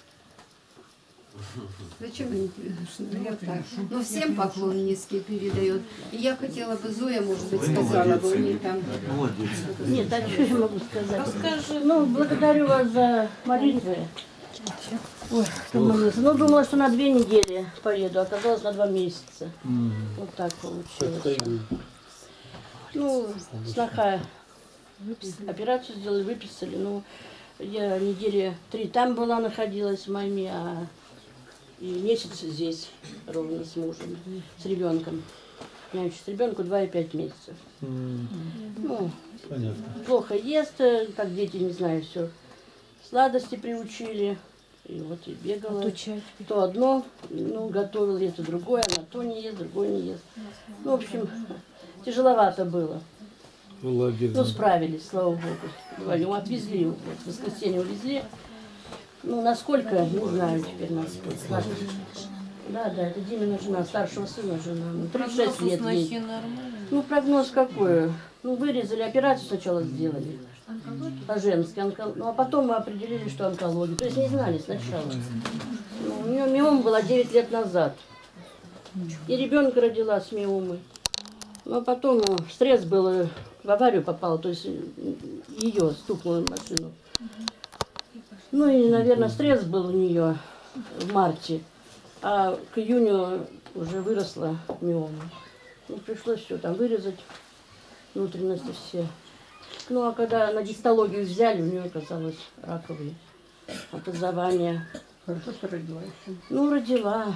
Зачем они ну, вот так. Ну, всем поклон низкий передает. И я хотела бы, Зоя, может быть, сказала бы, у нее там... Нет, а что я могу сказать? Расскажи. Ну, благодарю вас за молитвы. Ой, что молился. Ну, думала, что на две недели поеду, оказалось на два месяца. Вот так получилось. Ну, сноха операцию сделали, выписали. Ну, я недели три там была, находилась в Майме, а и месяц здесь ровно с мужем, с ребенком. У меня сейчас ребенку два и пять месяцев. Mm. Ну, понятно. Плохо ест, как дети, не знаю, все. Сладости приучили. И вот и бегала. А то, то одно, ну, готовила, это другое, она то не ест, другое не ест. Ну, в общем, тяжеловато было. Ну, справились, слава Богу. Его отвезли, вот, в воскресенье увезли. Ну, насколько, не знаю теперь нас. Да, да, это Димина жена, старшего сына жена. тридцать шесть лет ей. Ну, прогноз какой? Ну, вырезали, операцию сначала сделали. По-женски. Онко... Ну, а потом мы определили, что онкология. То есть не знали сначала. Ну, у нее миома была девять лет назад. И ребенка родила с миомой. Ну, а потом ну, стресс был, в аварию попала, то есть ее стукнула в машину. Ну и, наверное, стресс был у нее. в марте, а к июню уже выросла миома. Ну, пришлось все там вырезать, внутренности все. Ну, а когда на гистологию взяли, у нее оказалось раковые образования. Хорошо, что родила еще. Ну, родила.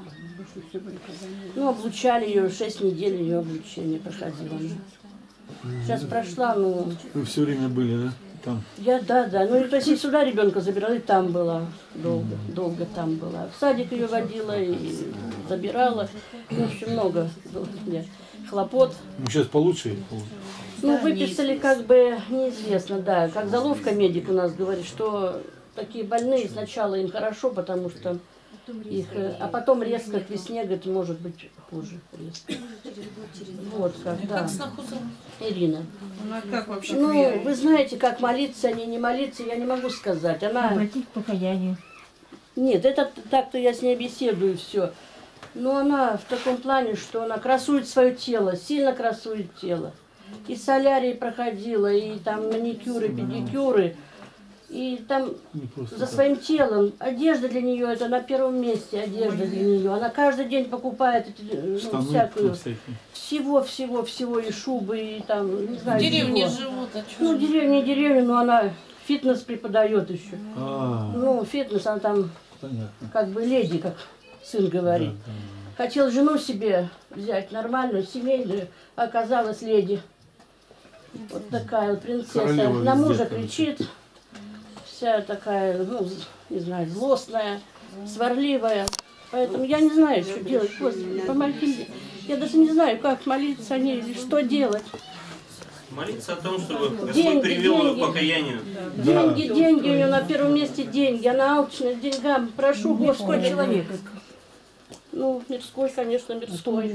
Ну, облучали ее, шесть недель ее облучение проходило. Сейчас прошла, ну... Вы все время были, да? Там. Я, да, да. Ну, то есть и сюда ребенка забирала, и там была. Долго, долго там была. В садик ее водила и забирала. В общем, много было мне хлопот. Ну, сейчас получше? Ну, выписали как бы, неизвестно, да. Как заловка медик у нас говорит, что такие больные сначала им хорошо, потому что их... А потом резко к весне, говорит, может быть хуже. Резко. Вот как, да. Как сноху зовут? Ирина. Ну, а как вообще Ну, верить? вы знаете, как молиться, не, не молиться, я не могу сказать. Она... Обратить к покаянию. Нет, это так-то я с ней беседую, все. Но она в таком плане, что она красует свое тело, сильно красует тело. И солярий проходила, и там маникюры, педикюры. И там за своим телом. Одежда для нее, это на первом месте одежда для нее. Она каждый день покупает ну, всякую. Всего, всего, всего, и шубы, и там, не знаю, В деревне всего. живут, а что? Ну, деревня, деревня, но она фитнес преподает еще. А, Ну, фитнес, она там понятно. как бы леди, как сын говорит. Да, да. Хотел жену себе взять нормальную, семейную, а оказалась леди. Вот такая вот принцесса. Королева На везде, мужа короче. кричит. Вся такая, ну, не знаю, злостная, сварливая. Поэтому я не знаю, что делать. Господи, помоги мне. Я даже не знаю, как молиться о ней или что делать. Молиться о том, чтобы Господь Деньги, привел ее деньги. к покаянию. Деньги, деньги, у нее на первом месте деньги. Она алчная к деньгам. Прошу, Господь, человек. Ну, мирской, конечно, мирской.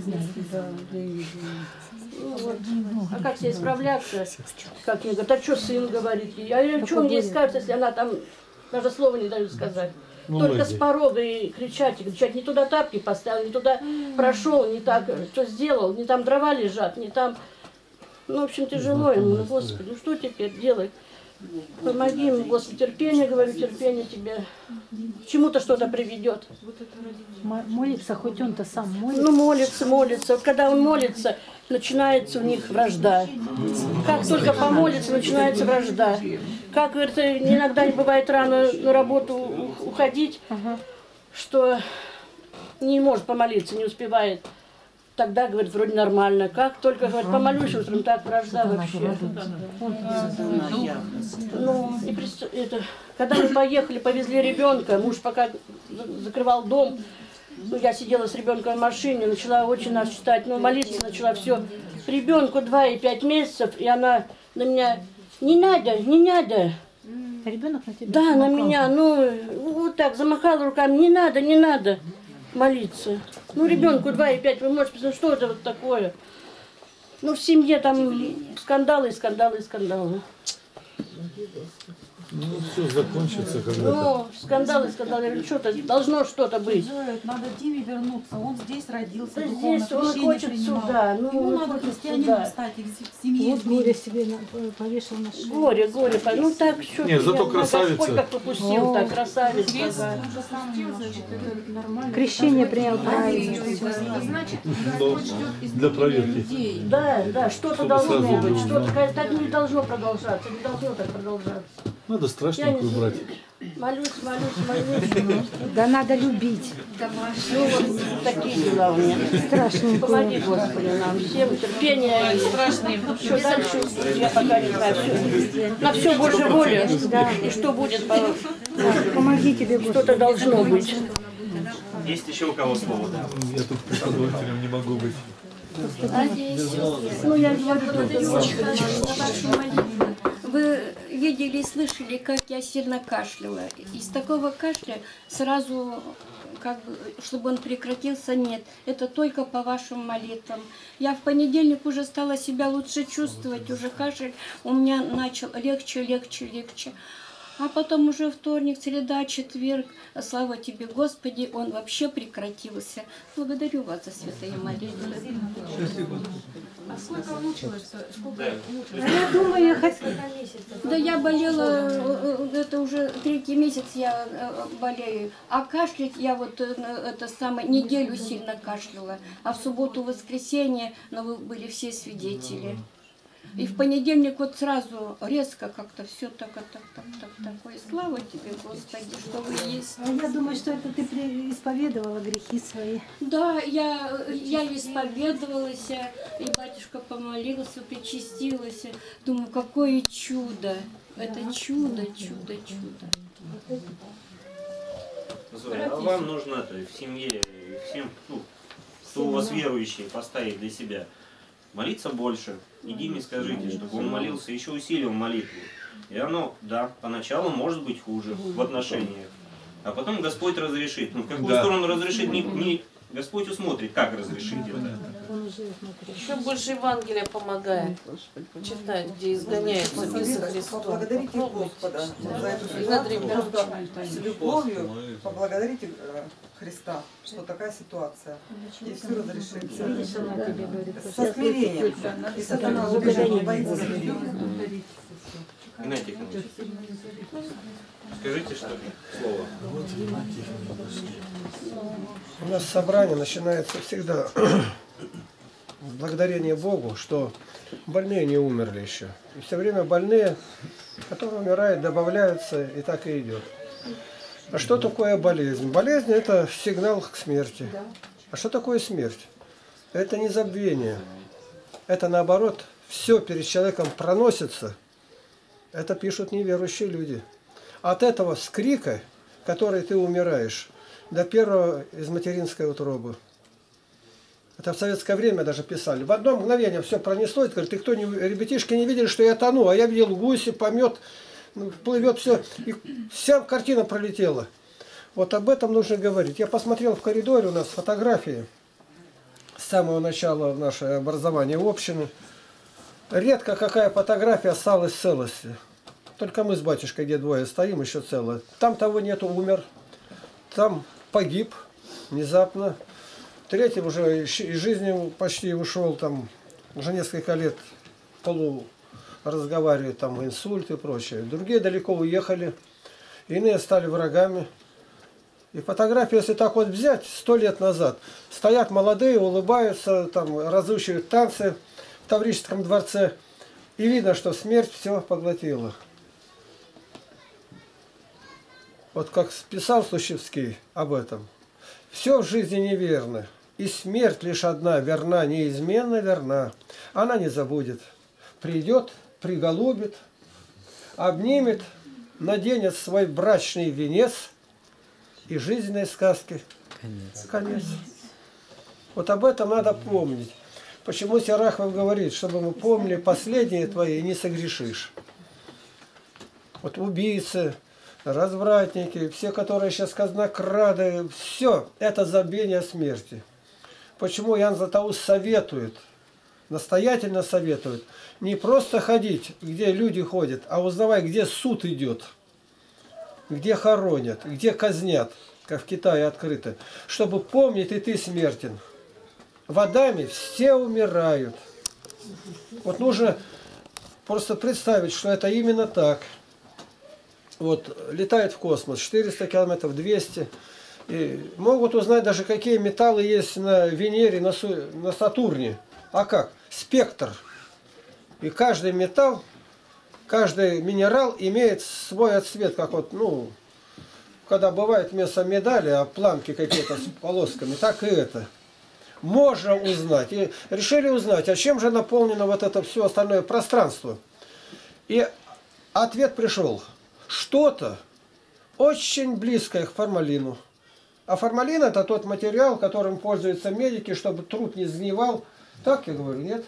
Ну, вот. А как с ней справляться? Как мне говорят, а что сын говорит? Я говорю, что мне скажет, если она там даже слова не дает сказать? Ну, Только леди. с порога и кричать, и кричать, не туда тапки поставил, не туда прошел, не так, что сделал, не там дрова лежат, не там. Ну, в общем, тяжело ему, ну, Господи, ну что теперь делать? Помоги ему, Господи, терпение, говорю, терпение тебе. К чему-то что-то приведет. М- Молится, хоть он-то сам молится. Ну, молится, молится. Вот когда он молится, начинается у них вражда. Как только помолится, начинается вражда. Как, говорит, иногда не бывает рано на работу у- уходить, что не может помолиться, не успевает. Тогда, говорит, вроде нормально. Как только, говорит, помолюсь утром, так вражда вообще. Ну, и прис- это, когда мы поехали, повезли ребенка, муж пока за- закрывал дом, ну, я сидела с ребенком в машине, начала очень нас читать, ну, молиться начала, все. Ребенку два и пять месяцев, и она на меня, не надо, не надо. Ребенок на тебя? Да, на помахал. меня, ну, вот так, замахала руками, не надо, не надо молиться. Ну, ребенку два и пять, вы можете посмотреть, что это вот такое? Ну, в семье там скандалы, скандалы, скандалы. Ну, все закончится когда-то. Ну, скандалы, скандалы, я говорю, что-то, должно что-то быть. Надо Диме вернуться, он здесь родился, Да духовно здесь он крещение хочет принимал. сюда, ну, Ему он надо хочет христианином сюда. стать, и в семье Вот горе изменить. себе на- повешал на шею. Горе, горе, ну так что Нет, ты, зато я- красавица. Господь как попустил, О. так красавица. Вес да. уже сам немножко. Крещение принял правильно. Это значит, Но Господь ждет из для поколения проверки. людей. Да, да, что-то Чтобы должно сразу быть, было, что-то да. так не должно продолжаться, не должно так продолжаться. Надо Я страшненькую не брать. молюсь, молюсь, молюсь. Да надо любить. Ну вот такие дела у меня. Страшненькую. Помоги, Господи, нам всем терпения. Страшные. Что дальше, я пока не знаю. Всё. На все Божья воля. И что будет, по- Помоги тебе, Господи. что-то должно быть. Есть еще у кого слово? Да. Я тут преподавателем не могу быть. Ну, я говорю, благодарю вас. Вы видели и слышали, как я сильно кашляла. Из такого кашля сразу, как бы, чтобы он прекратился, нет. Это только по вашим молитвам. Я в понедельник уже стала себя лучше чувствовать, уже кашель у меня начал легче, легче, легче. А потом уже вторник, среда, четверг, слава тебе, Господи, он вообще прекратился. Благодарю вас за святые молитвы. А сколько мучилась-то? Сколько мучилась? Я думаю, я хоть... Да я болела, э, э, это уже третий месяц я э, болею. А кашлять я вот э, это самое, неделю сильно кашляла. А в субботу, воскресенье, но вы были все свидетели. И в понедельник вот сразу резко как-то все так, так, так, так, такое. Слава тебе, Господи, что вы есть. А я думаю, что это ты при- исповедовала грехи свои. Да, я, я исповедовалась, и батюшка помолился, причастилась. Думаю, какое чудо. Это чудо, чудо, чудо. Зоя, а вам нужно это в семье, и всем, ну, кто у вас верующие, поставить для себя. Молиться больше. И Диме скажите, чтобы он молился, еще усилил молитву. И оно, да, поначалу может быть хуже в отношениях. А потом Господь разрешит. Ну, в какую Да. сторону разрешит, не, не Господь усмотрит, как разрешить это. Еще больше Евангелия помогает читать, где изгоняется без Христа. Поблагодарите Господа за эту Благодарим. ситуацию. Просто с любовью поблагодарите э, Христа, что такая ситуация. И все разрешится. Со смирением. И сатана убежит, он боится смирения. Геннадий Тихонович, скажите что-то, слово. У нас собрание начинается всегда благодарение Богу, что больные не умерли еще. И все время больные, которые умирают, добавляются, и так и идет. А что такое болезнь? Болезнь – это сигнал к смерти. А что такое смерть? Это не забвение. Это наоборот, все перед человеком проносится. Это пишут неверующие люди. От этого скрика, который ты умираешь, до первого из материнской утробы. Это в советское время даже писали. В одно мгновение все пронеслось. Говорит, ты кто, не, ребятишки не видели, что я тону, а я видел гуси, помет, плывет все. И вся картина пролетела. Вот об этом нужно говорить. Я посмотрел в коридоре, у нас фотографии с самого начала нашего образования общины. Редко какая фотография осталась в целости. Только мы с батюшкой, где двое стоим, еще целые. Там того нету, умер. Там погиб внезапно. Третий уже из жизни почти ушел, там уже несколько лет полу разговаривает, там инсульт и прочее. Другие далеко уехали, иные стали врагами. И фотографии, если так вот взять, сто лет назад, стоят молодые, улыбаются, там разучивают танцы в Таврическом дворце, и видно, что смерть все поглотила. Вот как писал Случевский об этом. Все в жизни неверно, и смерть лишь одна верна, неизменно верна. Она не забудет. Придет, приголубит, обнимет, наденет свой брачный венец, и жизненной сказки конец. конец. Вот об этом надо помнить. Почему Серахов говорит, чтобы мы помнили последние твои, и не согрешишь. Вот убийцы, развратники, все, которые сейчас казнокрады, все это забвение смерти. Почему Иоанн Златоуст советует, настоятельно советует, не просто ходить, где люди ходят, а узнавай, где суд идет, где хоронят, где казнят, как в Китае открыто, чтобы помнить, и ты смертен. В Адаме все умирают. Вот нужно просто представить, что это именно так. Вот летает в космос четыреста километров, двести. И могут узнать даже, какие металлы есть на Венере, на, Су... на Сатурне. А как? Спектр. И каждый металл, каждый минерал имеет свой отцвет, как вот, ну, когда бывает вместо медали, а планки какие-то с полосками, так и это. Можно узнать. И решили узнать, а чем же наполнено вот это все остальное пространство. И ответ пришел. Что-то очень близкое к формалину. А формалин – это тот материал, которым пользуются медики, чтобы труп не сгнивал. Так я говорю, нет?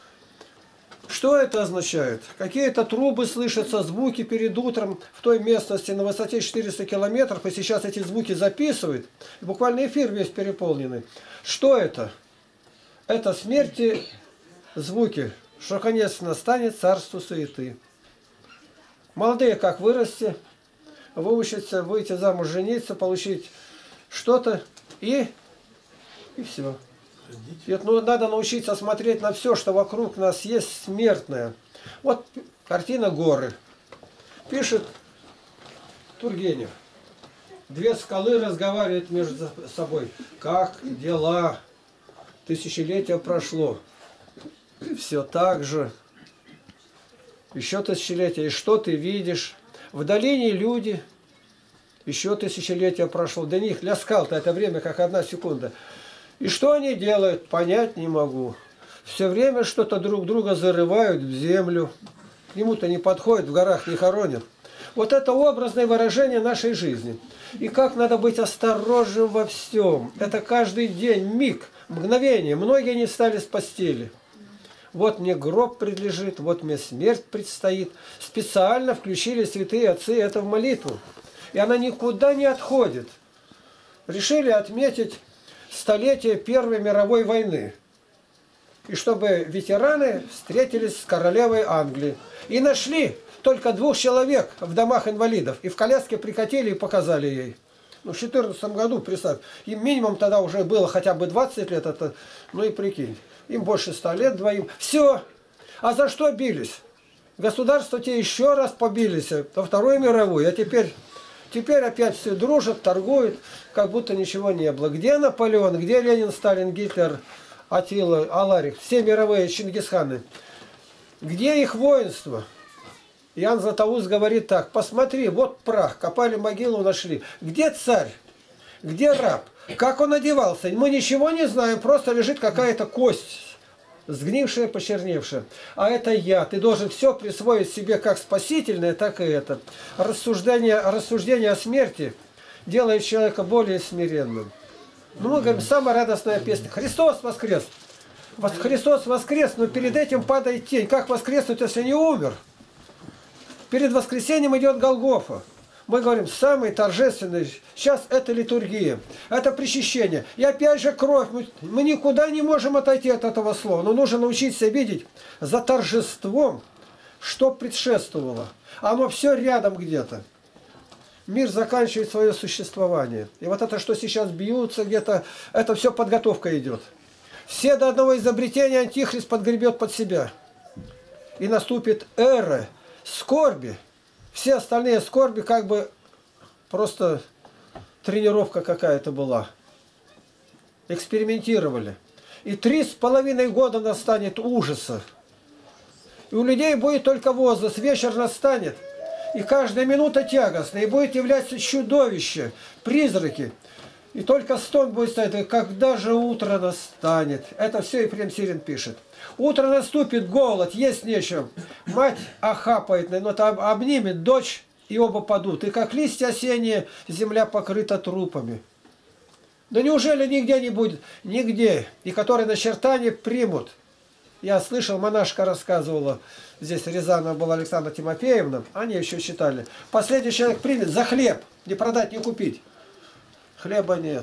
Что это означает? Какие-то трубы слышатся, звуки перед утром в той местности на высоте четыреста километров, и сейчас эти звуки записывают. И буквально эфир весь переполненный. Что это? Это смерти звуки, что конец настанет царству суеты. Молодые как вырасти, выучиться, выйти замуж, жениться, получить что-то, и, и все. И, ну, надо научиться смотреть на все, что вокруг нас есть смертное. Вот картина горы. Пишет Тургенев. Две скалы разговаривают между собой. Как дела? Тысячелетие прошло. Все так же. Еще тысячелетие. И что ты видишь? В долине люди. Еще тысячелетия прошло. До них, для скал-то это время как одна секунда. И что они делают? Понять не могу. Все время что-то друг друга зарывают в землю. К нему-то не подходят, в горах не хоронят. Вот это образное выражение нашей жизни. И как надо быть осторожным во всем. Это каждый день, миг, мгновение. Многие не встали с постели. Вот мне гроб предлежит, вот мне смерть предстоит. Специально включили святые отцы это в молитву. И она никуда не отходит. Решили отметить столетие Первой мировой войны. И чтобы ветераны встретились с королевой Англии. И нашли только двух человек в домах инвалидов. И в коляске прикатили и показали ей. Ну, в четырнадцатом году, представь, им минимум тогда уже было хотя бы двадцать лет. Это, ну и прикинь, им больше ста лет двоим. Все. А за что бились? Государства те еще раз побились во Вторую мировую. А теперь, теперь опять все дружат, торгуют, как будто ничего не было. Где Наполеон, где Ленин, Сталин, Гитлер, Атила, Аларик, все мировые Чингисханы? Где их воинство? Ян Златоуст говорит так: посмотри, вот прах, копали могилу, нашли. Где царь? Где раб? Как он одевался? Мы ничего не знаем, просто лежит какая-то кость, сгнившая, почерневшая. А это я. Ты должен все присвоить себе как спасительное, так и это. Рассуждение, рассуждение о смерти делает человека более смиренным. Ну, мы говорим, самая радостная песня. Христос воскрес! Христос воскрес, но перед этим падает тень. Как воскреснуть, если не умер? Перед воскресением идет Голгофа. Мы говорим, самый торжественный сейчас это литургия, это причащение. И опять же кровь. Мы, мы никуда не можем отойти от этого слова. Но нужно научиться видеть за торжеством, что предшествовало. Оно все рядом где-то. Мир заканчивает свое существование. И вот это, что сейчас бьются где-то, это все подготовка идет. Все до одного изобретения Антихрист подгребет под себя. И наступит эра скорби. Все остальные скорби как бы просто тренировка какая-то была. Экспериментировали. И три с половиной года настанет ужаса. И у людей будет только возраст. Вечер настанет. И каждая минута тягостна. И будет являться чудовище, призраки. И только стон будет стоять. Когда же утро настанет? Это все Ефрем Сирин пишет. Утро наступит, голод, есть нечем. Мать охапает, но обнимет дочь, и оба падут. И как листья осенние, земля покрыта трупами. Да неужели нигде не будет? Нигде. И которые начертания примут. Я слышал, монашка рассказывала, здесь Рязанова была Александра Тимофеевна, они еще читали. Последний человек примет за хлеб, не продать, не купить. Хлеба нет.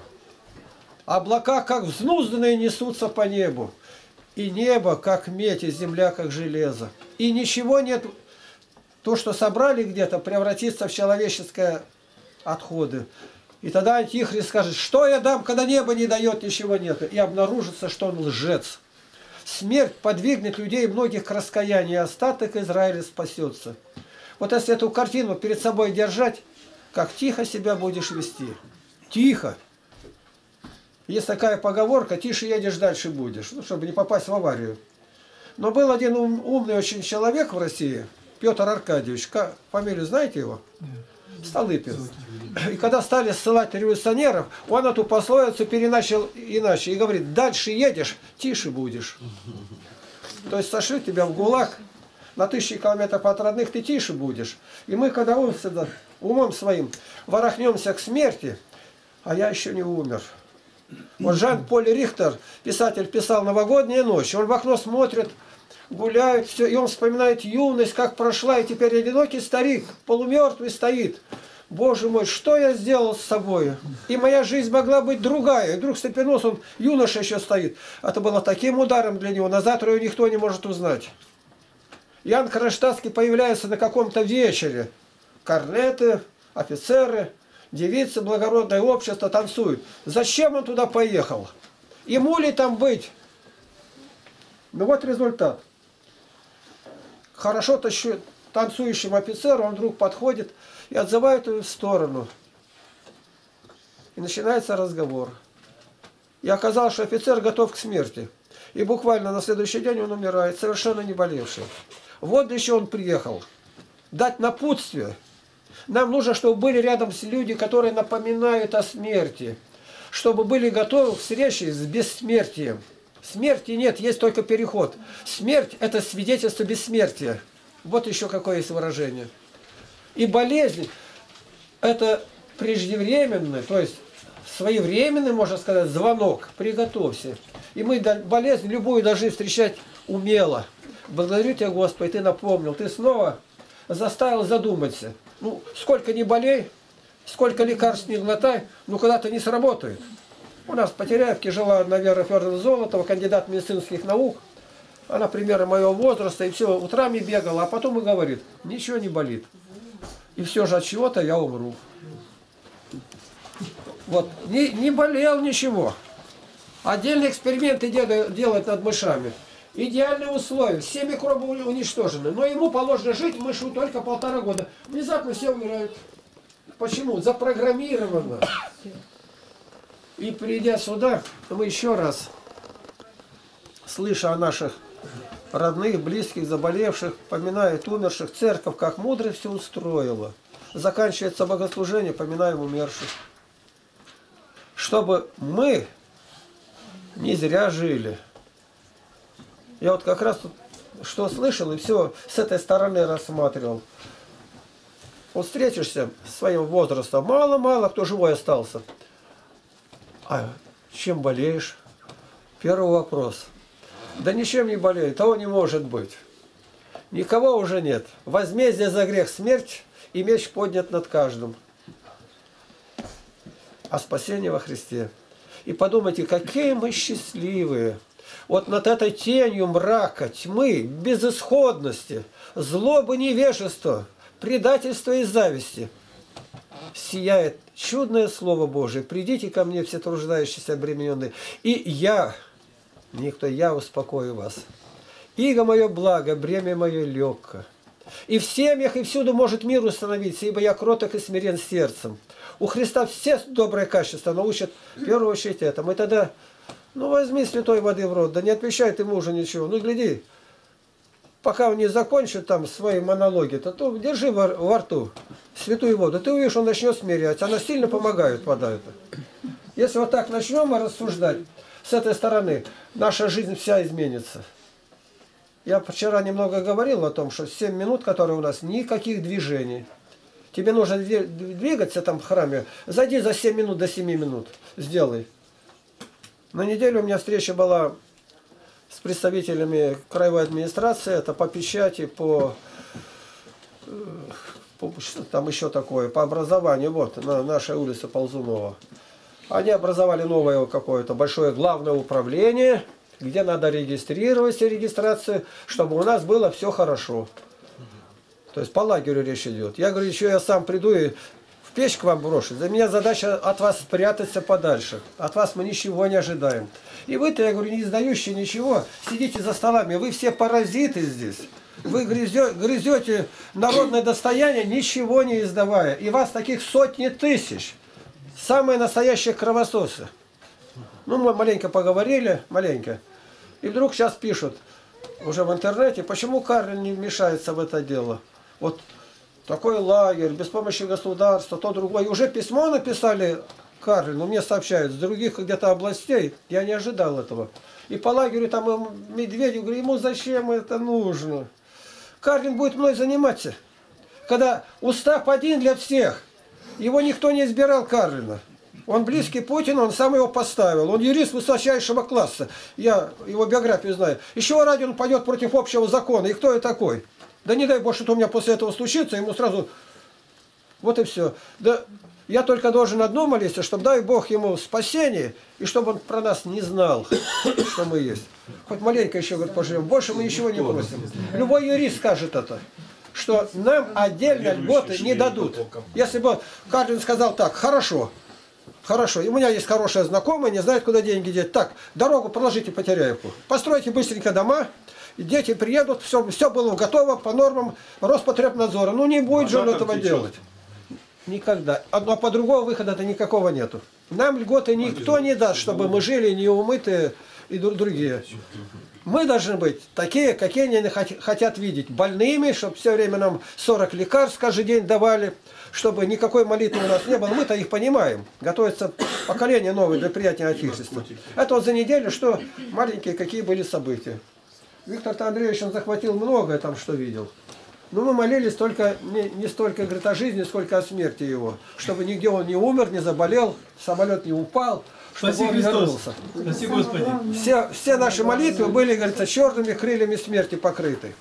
Облака, как взнузданные, несутся по небу. И небо, как медь, и земля, как железо. И ничего нет. То, что собрали где-то, превратится в человеческие отходы. И тогда Антихрист скажет, что я дам, когда небо не дает, ничего нет. И обнаружится, что он лжец. Смерть подвигнет людей многих к раскаянию, и остаток Израиля спасется. Вот если эту картину перед собой держать, как тихо себя будешь вести. Тихо. Есть такая поговорка, тише едешь, дальше будешь, ну, чтобы не попасть в аварию. Но был один ум, умный очень человек в России, Петр Аркадьевич, фамилию знаете его? Столыпин. И когда стали ссылать революционеров, он эту пословицу переначал иначе и говорит, дальше едешь, тише будешь. То есть сошли тебя в ГУЛАГ, на тысячи километров от родных ты тише будешь. И мы, когда умом своим ворохнемся к смерти, а я еще не умер. Вот Жан-Поль Рихтер, писатель, писал «Новогодняя ночь». Он в окно смотрит, гуляет, все, и он вспоминает юность, как прошла, и теперь одинокий старик, полумертвый стоит. Боже мой, что я сделал с собой? И моя жизнь могла быть другая. И вдруг встрепенулся, он, юноша еще стоит. Это было таким ударом для него, на завтра его никто не может узнать. Ян Кронштадтский появляется на каком-то вечере. Корнеты, офицеры, девицы, благородное общество танцуют. Зачем он туда поехал? Ему ли там быть? Ну вот результат. Хорошо танцующим офицеру он вдруг подходит и отзывает ее в сторону. И начинается разговор. И оказалось, что офицер готов к смерти. И буквально на следующий день он умирает, совершенно не болевший. Вот для чего он приехал. Дать напутствие. Нам нужно, чтобы были рядом с люди, которые напоминают о смерти. Чтобы были готовы к встрече с бессмертием. Смерти нет, есть только переход. Смерть – это свидетельство бессмертия. Вот еще какое есть выражение. И болезнь – это преждевременный, то есть своевременный, можно сказать, звонок. Приготовься. И мы болезнь любую должны встречать умело. Благодарю тебя, Господи, ты напомнил. Ты снова заставил задуматься. Ну, сколько ни болей, сколько лекарств не глотай, ну, когда-то не сработает. У нас в Потеряевке жила одна Вера Федоровна Золотова, кандидат медицинских наук. Она примерно моего возраста, и все, утрами бегала, а потом и говорит, ничего не болит. И все же от чего-то я умру. Вот, не, не болел ничего. Отдельные эксперименты делают над мышами. Идеальные условия, все микробы уничтожены. Но ему положено жить мышу только полтора года. Внезапно все умирают. Почему? Запрограммировано. И придя сюда, мы еще раз, слыша о наших родных, близких, заболевших, поминает умерших, церковь как мудро все устроила. Заканчивается богослужение, поминаем умерших. Чтобы мы не зря жили. Я вот как раз тут что слышал и все с этой стороны рассматривал. Вот встретишься с своим возрастом, мало-мало кто живой остался. А чем болеешь? Первый вопрос. Да ничем не болею, того не может быть. Никого уже нет. Возмездие за грех смерть, и меч поднят над каждым. А спасение во Христе. И подумайте, какие мы счастливые. Вот над этой тенью мрака, тьмы, безысходности, злобы, невежества, предательства и зависти сияет чудное Слово Божие. Придите ко мне, все труждающиеся, обремененные, и я, никто, я успокою вас. Иго мое благо, бремя мое легко. И в семьях, и всюду может мир установиться, ибо я кроток и смирен сердцем. У Христа все добрые качества научат в первую очередь этому. И тогда, ну возьми святой воды в рот, да не отвечай ты мужу ничего. Ну гляди, пока он не закончит там свои монологи, то, то держи во, во рту святую воду. Ты увидишь, он начнет смиряться. Она сильно помогает, вода эта. Если вот так начнем рассуждать с этой стороны, наша жизнь вся изменится. Я вчера немного говорил о том, что семь минут, которые у нас, никаких движений. Тебе нужно двигаться там в храме, зайди за семь минут до семи минут, сделай. На неделю у меня встреча была с представителями краевой администрации, это по печати, по, по что там еще такое, по образованию, вот, на нашей улице Ползунова. Они образовали новое какое-то большое главное управление, где надо регистрировать регистрацию, чтобы у нас было все хорошо. То есть по лагерю речь идет. Я говорю, еще я сам приду и в печь к вам брошу. За меня задача от вас спрятаться подальше. От вас мы ничего не ожидаем. И вы-то, я говорю, не издающие ничего, сидите за столами. Вы все паразиты здесь. Вы грызете, грызете народное достояние, ничего не издавая. И вас таких сотни тысяч. Самые настоящие кровососы. Ну, мы маленько поговорили, маленько. И вдруг сейчас пишут уже в интернете, почему Карлин не вмешается в это дело. Вот такой лагерь, без помощи государства, то другое. И уже письмо написали Карлину, мне сообщают, с других где-то областей. Я не ожидал этого. И по лагерю там Медведев, говорю, ему зачем это нужно? Карлин будет мной заниматься. Когда устав один для всех, его никто не избирал, Карлина. Он близкий Путину, он сам его поставил. Он юрист высочайшего класса. Я его биографию знаю. Еще ради он пойдет против общего закона. И кто я такой? Да не дай Бог, что у меня после этого случится, ему сразу... Вот и все. Да я только должен одно молиться, чтобы дай Бог ему спасение, и чтобы он про нас не знал, что мы есть. Хоть маленько еще, говорит, поживем. Больше мы ничего не просим. Любой юрист скажет это, что нам отдельно льготы не дадут. Если бы Карлин сказал так, хорошо, Хорошо, и у меня есть хорошая знакомая, не знает, куда деньги деть. Так, дорогу проложите Потеряевку. Постройте быстренько дома, дети приедут, все, все было готово по нормам Роспотребнадзора. Ну не будет же он этого делать. Никогда. А по другого выхода-то никакого нету. Нам льготы никто не даст, чтобы мы жили неумытые и другие. Мы должны быть такие, какие они хотят видеть. Больными, чтобы все время нам сорок лекарств каждый день давали, чтобы никакой молитвы у нас не было. Мы-то их понимаем. Готовится поколение новое для приятия Отечества. Это вот за неделю, что маленькие какие были события. Виктор Андреевич, он захватил многое там, что видел. Но мы молились только не, не столько, говорит, о жизни, сколько о смерти его. Чтобы нигде он не умер, не заболел, самолет не упал, чтобы Спаси он Христос. вернулся. Спаси Господи. Все, все наши молитвы были, говорится, черными крыльями смерти покрыты.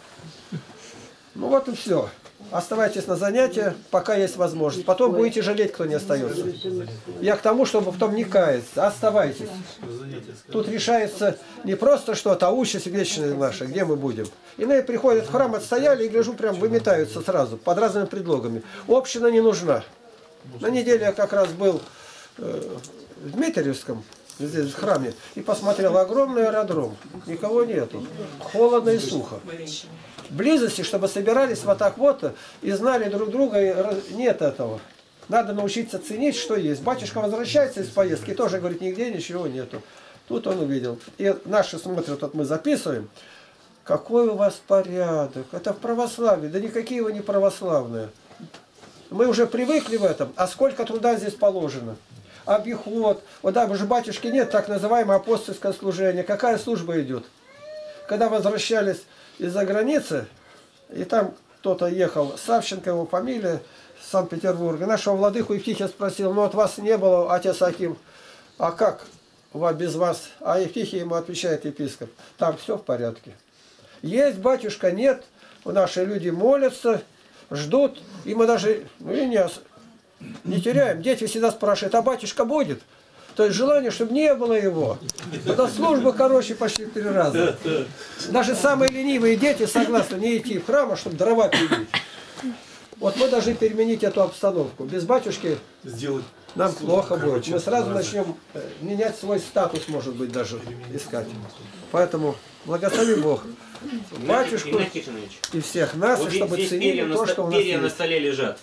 Ну вот и все. Оставайтесь на занятия, пока есть возможность. Потом будете жалеть, кто не остается. Я к тому, чтобы потом не каяться. Оставайтесь. Тут решается не просто что-то, а участь вечная наша, где мы будем. Иные приходят в храм, отстояли и, гляжу, прям выметаются сразу, под разными предлогами. Община не нужна. На неделе я как раз был э, в Дмитриевском, здесь в храме, и посмотрел огромный аэродром. Никого нету. Холодно и сухо. Близости, чтобы собирались вот так вот и знали друг друга, и нет этого. Надо научиться ценить, что есть. Батюшка возвращается из поездки, тоже говорит, нигде ничего нету. Тут он увидел. И наши смотрят, вот мы записываем. Какой у вас порядок? Это в православии. Да никакие вы не православные. Мы уже привыкли в этом. А сколько труда здесь положено? Обиход. Вот да, уже батюшки нет, так называемое апостольское служение. Какая служба идет? Когда возвращались из-за границы, и там кто-то ехал, Савченко его фамилия, Санкт-Петербурга, нашего владыку Евтихия спросил, ну от вас не было, отец Аким, а как без вас? А Евтихий ему отвечает епископ, там все в порядке. Есть, батюшка, нет, наши люди молятся, ждут, и мы даже, ну и не, не теряем. Дети всегда спрашивают, а батюшка будет? То есть желание, чтобы не было его. Это служба, короче, почти три раза. Даже самые ленивые дети согласны не идти в храм, а чтобы дрова пилить. Вот мы должны переменить эту обстановку. Без батюшки сделать нам плохо будет. Мы сразу начнем менять свой статус, может быть, даже искать. Поэтому благослови Бог батюшку и всех нас, вот чтобы здесь ценили то, что у нас перья есть. на столе лежат.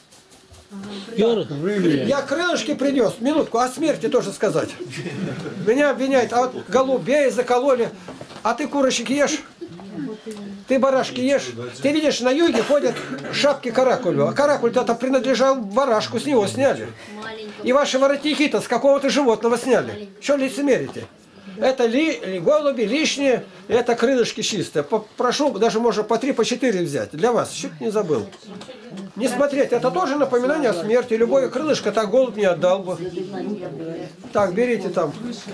Я крылышки принес, минутку, о смерти тоже сказать. Меня обвиняют, а вот голубей закололи, а ты курочек ешь? Ты барашки ешь? Ты видишь, на юге ходят шапки каракулю, а каракуль это принадлежал барашку, с него сняли. И ваши воротники-то с какого-то животного сняли. Что лицемерите? Это ли, голуби лишние, это крылышки чистые. Прошу, даже можно по три, по четыре взять. Для вас, чуть не забыл. Не смотреть, это тоже напоминание о смерти. Любое крылышко так голубь не отдал бы. Так, берите там.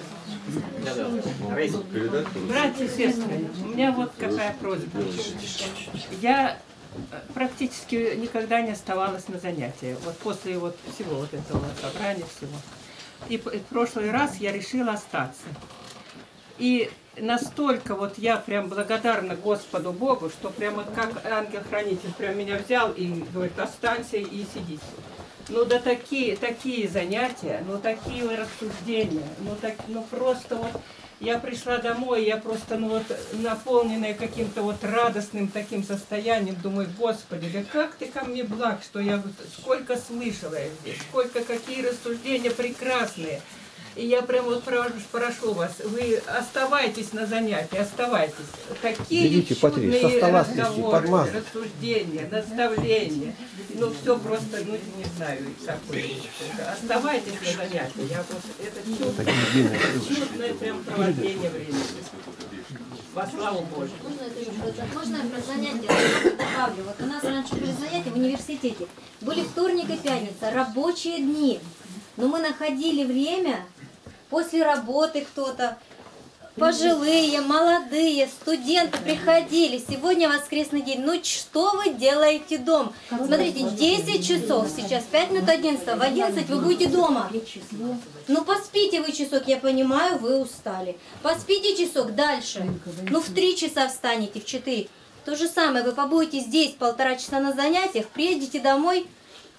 Братья и сестры, у меня вот какая просьба. Я практически никогда не оставалась на занятиях. Вот после вот всего вот этого собрания всего. И в прошлый раз я решила остаться. И настолько вот я прям благодарна Господу Богу, что прям вот как ангел-хранитель прям меня взял и говорит, останься и сиди. Ну да такие, такие занятия, ну такие рассуждения, ну, так, ну просто вот я пришла домой, я просто ну вот наполненная каким-то вот радостным таким состоянием, думаю, Господи, да как ты ко мне благ, что я вот сколько слышала я здесь, сколько какие рассуждения прекрасные. И я прям вот прошу вас, вы оставайтесь на занятии, оставайтесь. Такие Берите по три, со чудные стола разговоры, подмазать. рассуждения, наставления. Ну все просто, ну не знаю, какое. Оставайтесь на занятии. Я вот это чудное, чудное прям провождение времени. Во славу Божию. Можно я про занятия добавлю? Вот у нас раньше были занятия в университете. Были вторник и пятница, рабочие дни. Но мы находили время, после работы кто-то, пожилые, молодые, студенты приходили. Сегодня воскресный день. Ну что вы делаете дома? Смотрите, десять часов сейчас, пять минут одиннадцатого. В одиннадцать вы будете дома. Ну поспите вы часок, я понимаю, вы устали. Поспите часок дальше. Ну в три часа встанете, в четыре. То же самое, вы побудете здесь полтора часа на занятиях, приедете домой.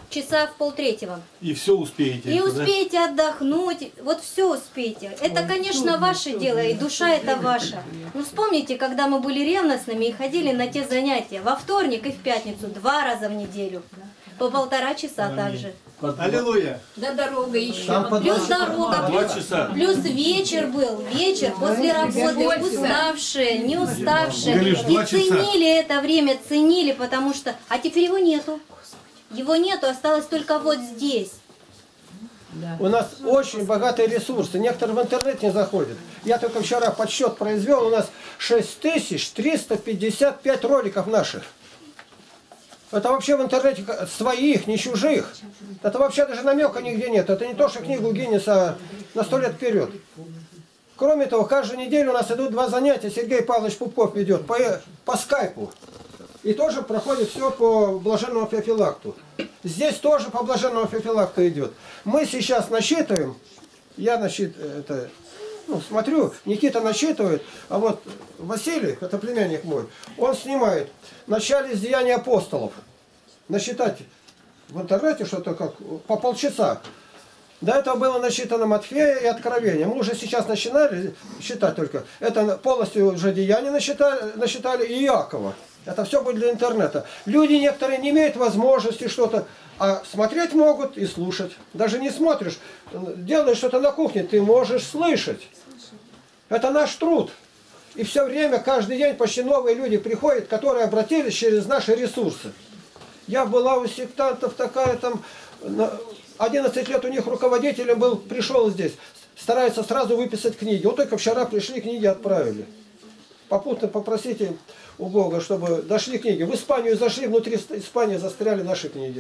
часа в полтретьего. И все успеете. И это, успеете да? отдохнуть, вот все успеете. Это, конечно, ваше дело, и душа это ваша. Но вспомните, когда мы были ревностными и ходили на те занятия во вторник и в пятницу, два раза в неделю, по полтора часа также. Аллилуйя. Да дорога еще. Там Плюс дорога, Два плюс, часа. плюс вечер был, вечер после работы, уставшие, не уставшие. Говоришь, два И часа. ценили это время, ценили, потому что... А теперь его нету. Его нету, осталось только вот здесь. У нас очень богатые ресурсы. Некоторые в интернет не заходят. Я только вчера подсчет произвел. У нас шесть тысяч триста пятьдесят пять роликов наших. Это вообще в интернете своих, не чужих. Это вообще даже намека нигде нет. Это не то, что книгу Гиннеса на сто лет вперед. Кроме того, каждую неделю у нас идут два занятия. Сергей Павлович Пупков ведет по, по скайпу. И тоже проходит все по блаженному Феофилакту. Здесь тоже по блаженному Феофилакту идет. Мы сейчас насчитываем. Я насчит, это, ну, смотрю, Никита насчитывает. А вот Василий, это племянник мой, он снимает. В начале с Деяний апостолов. Насчитать в интернете что-то как по полчаса. До этого было насчитано Матфея и Откровения. Мы уже сейчас начинали считать только. Это полностью уже Деяния насчитали, насчитали и Иакова. Это все будет для интернета. Люди некоторые не имеют возможности что-то, а смотреть могут и слушать. Даже не смотришь, делаешь что-то на кухне, ты можешь слышать. Это наш труд. И все время, каждый день почти новые люди приходят, которые обратились через наши ресурсы. Я была у сектантов такая там, одиннадцать лет у них руководителем был, пришел здесь, старается сразу выписать книги. Вот только вчера пришли, книги отправили. Попутно попросите у Бога, чтобы дошли книги. В Испанию зашли, внутри Испании застряли наши книги.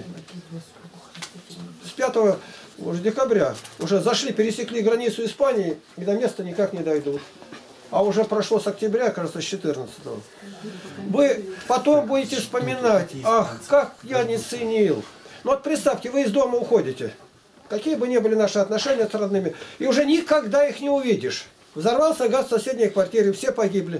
С пятого уже декабря уже зашли, пересекли границу Испании и до места никак не дойдут. А уже прошло с октября, кажется, с четырнадцатого. Вы потом будете вспоминать, ах, как я не ценил. Ну вот представьте, вы из дома уходите. Какие бы ни были наши отношения с родными, и уже никогда их не увидишь. Взорвался газ в соседней квартире, все погибли.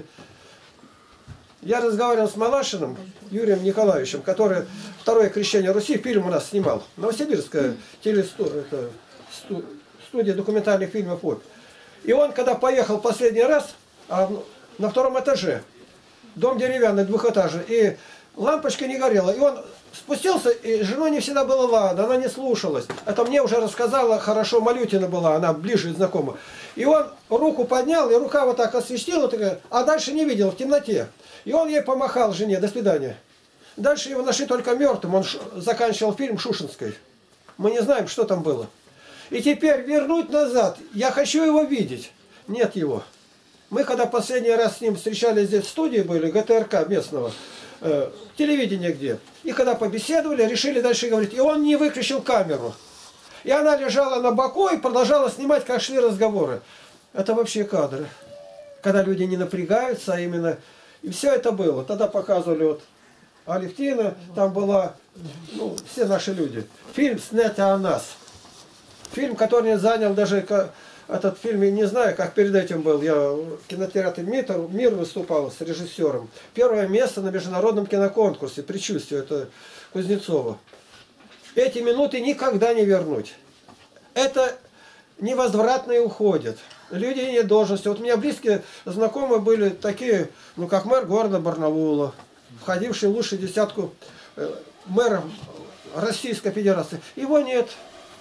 Я разговаривал с Малашиным Юрием Николаевичем, который второе крещение Руси, фильм у нас снимал. Новосибирская телестудия, студия документальных фильмов «Опь». И он, когда поехал последний раз, а на втором этаже, дом деревянный, двухэтажный, и лампочка не горела, и он спустился, и жену не всегда было ладно, она не слушалась. Это мне уже рассказала, хорошо, Малютина была, она ближе знакома. И он руку поднял, и рука вот так освещила, такая, а дальше не видел, в темноте. И он ей помахал, жене, до свидания. Дальше его нашли только мертвым, он заканчивал фильм Шушинской. Мы не знаем, что там было. И теперь вернуть назад, я хочу его видеть. Нет его. Мы когда последний раз с ним встречались здесь в студии были, ГТРК местного, э, телевидение где. И когда побеседовали, решили дальше говорить. И он не выключил камеру. И она лежала на боку и продолжала снимать, как шли разговоры. Это вообще кадры. Когда люди не напрягаются, а именно... И все это было. Тогда показывали вот Алевтина, там была, ну, все наши люди. Фильм «Снятие о нас». Фильм, который занял даже, этот фильм, я не знаю, как перед этим был, я в кинотеатре «Мир» выступал с режиссером. Первое место на международном киноконкурсе «Предчувствие», это Кузнецова. Эти минуты никогда не вернуть. Это невозвратные уходят. Люди нет должности. Вот у меня близкие знакомые были такие, ну как мэр города Барнаула, входивший в лучшую десятку э, мэров Российской Федерации. Его нет.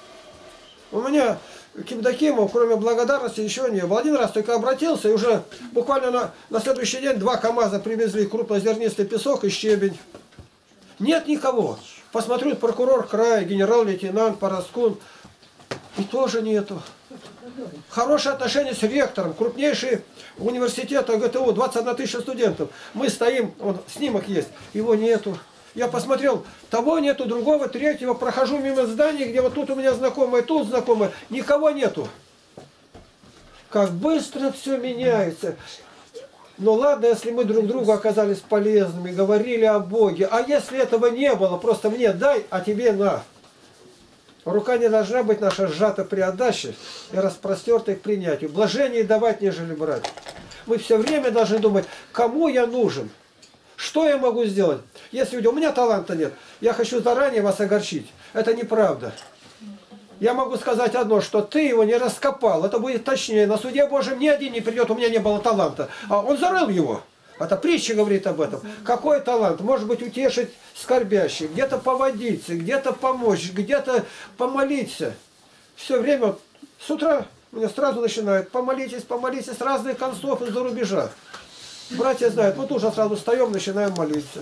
У меня к Евдокимову, кроме благодарности, еще не было. Один раз только обратился, и уже буквально на, на следующий день два КАМАЗа привезли крупнозернистый песок и щебень. Нет никого. Посмотрю, прокурор края, генерал-лейтенант Параскун, и тоже нету. Хорошие отношения с ректором, крупнейший университет ГТУ, двадцать одна тысяча студентов. Мы стоим, он, снимок есть, его нету. Я посмотрел, того нету, другого, третьего, прохожу мимо зданий, где вот тут у меня знакомые, тут знакомые, никого нету. Как быстро все меняется. Ну ладно, если мы друг другу оказались полезными, говорили о Боге, а если этого не было, просто мне дай, а тебе на. Рука не должна быть наша сжата при отдаче и распростерта к принятию. Блажение давать, нежели брать. Мы все время должны думать, кому я нужен, что я могу сделать. Если у меня таланта нет, я хочу заранее вас огорчить. Это неправда. Я могу сказать одно, что ты его не раскопал. Это будет точнее. На суде Божьем ни один не придет, у меня не было таланта. А он зарыл его. Это притча говорит об этом. Какой талант? Может быть, утешить скорбящих, где-то поводиться, где-то помочь, где-то помолиться. Все время, вот, с утра меня сразу начинают, помолитесь, помолитесь, с разных концов из-за рубежа. Братья знают, вот уже сразу встаем, начинаем молиться.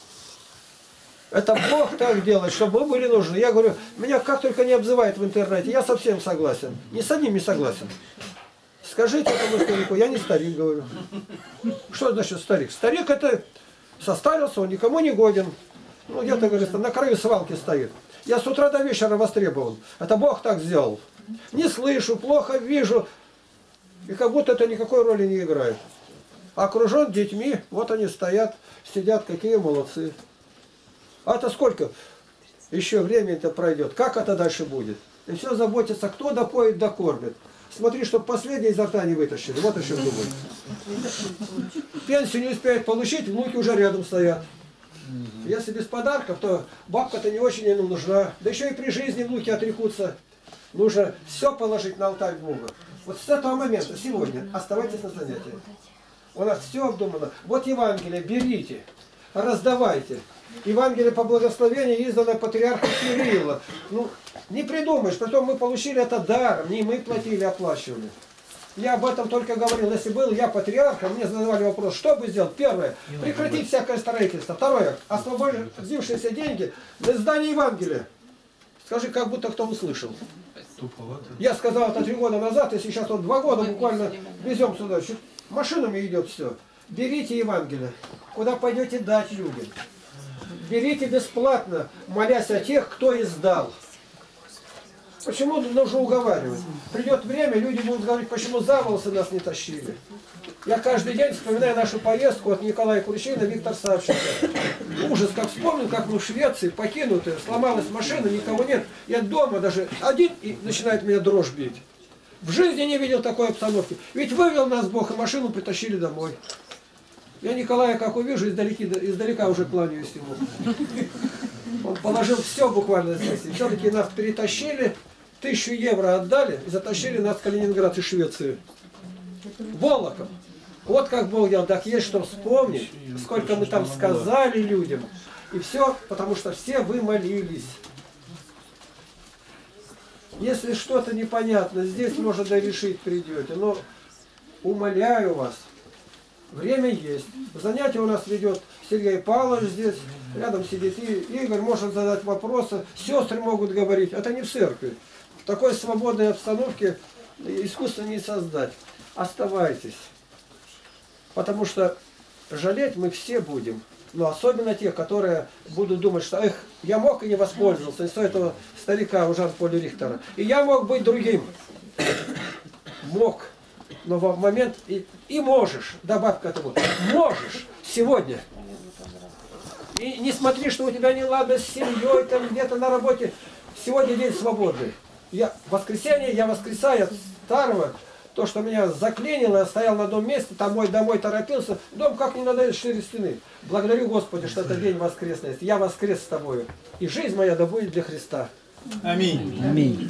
Это Бог так делает, чтобы мы были нужны. Я говорю, меня как только не обзывают в интернете, я совсем согласен. Ни с одним не согласен. Скажите этому старику, я не старик, говорю. Что значит старик? Старик это состарился, он никому не годен. Ну, где-то, говорится, на краю свалки стоит. Я с утра до вечера востребован. Это Бог так сделал. Не слышу, плохо вижу. И как будто это никакой роли не играет. Окружен детьми, вот они стоят, сидят, какие молодцы. А это сколько еще времени-то пройдет? Как это дальше будет? И все заботится, кто допоет, докормит. Смотри, чтобы последний изо рта не вытащили. Вот о чем думают. Пенсию не успеют получить, внуки уже рядом стоят. Если без подарков, то бабка-то не очень ему нужна. Да еще и при жизни внуки отрекутся. Нужно все положить на алтарь Бога. Вот с этого момента, сегодня, оставайтесь на занятии. У нас все обдумано. Вот Евангелие, берите, раздавайте. Евангелие по благословению, изданное патриархом Кирилла. Ну, не придумаешь, потом мы получили это даром, не мы платили, оплачивали. Я об этом только говорил. Если был я патриархом, мне задавали вопрос, что бы сделать? Первое, прекратить всякое строительство. Второе, освободившиеся деньги на издание Евангелия. Скажи, как будто кто услышал. Я сказал это три года назад, и сейчас вот два года буквально везем сюда. Машинами идет все. Берите Евангелие. Куда пойдете, дать людям. Берите бесплатно, молясь о тех, кто издал. Почему нужно уговаривать? Придет время, люди будут говорить, почему за волосы нас не тащили. Я каждый день вспоминаю нашу поездку от Николая Курчина, Виктор Савченко. Ужас, как вспомнил, как мы в Швеции, покинутые, сломалась машина, никого нет. Я дома даже один, и начинает меня дрожь бить. В жизни не видел такой обстановки. Ведь вывел нас Бог, и машину притащили домой. Я Николая, как увижу, издалека, издалека уже кланяюсь ему. Он положил все буквально здесь. И все-таки нас перетащили, тысячу евро отдали, и затащили нас в Калининград из Швеции. Волоком. Вот как Бог делал. Так есть что вспомнить, сколько мы там сказали людям. И все, потому что все вы молились. Если что-то непонятно, здесь, может, дорешить придете. Но умоляю вас, время есть. Занятие у нас ведет Сергей Павлович здесь, рядом сидит и Игорь, может задать вопросы, сестры могут говорить. Это не в церкви. В такой свободной обстановке искусство не создать. Оставайтесь. Потому что жалеть мы все будем. Но особенно те, которые будут думать, что эх, я мог и не воспользовался, из этого старика у Жан-Поля Рихтера. И я мог быть другим. Мог. Но в момент и, и можешь, добавь к этому, можешь сегодня. И не смотри, что у тебя не ладно с семьей, там где-то на работе. Сегодня день свободный. Я, в воскресенье я воскресаю от старого, то, что меня заклинило, я стоял на одном месте, там мой домой торопился. Дом как не надо, четыре стены. Благодарю Господи, что это день воскресный. Я воскрес с тобою. И жизнь моя да будет для Христа. Аминь. Аминь.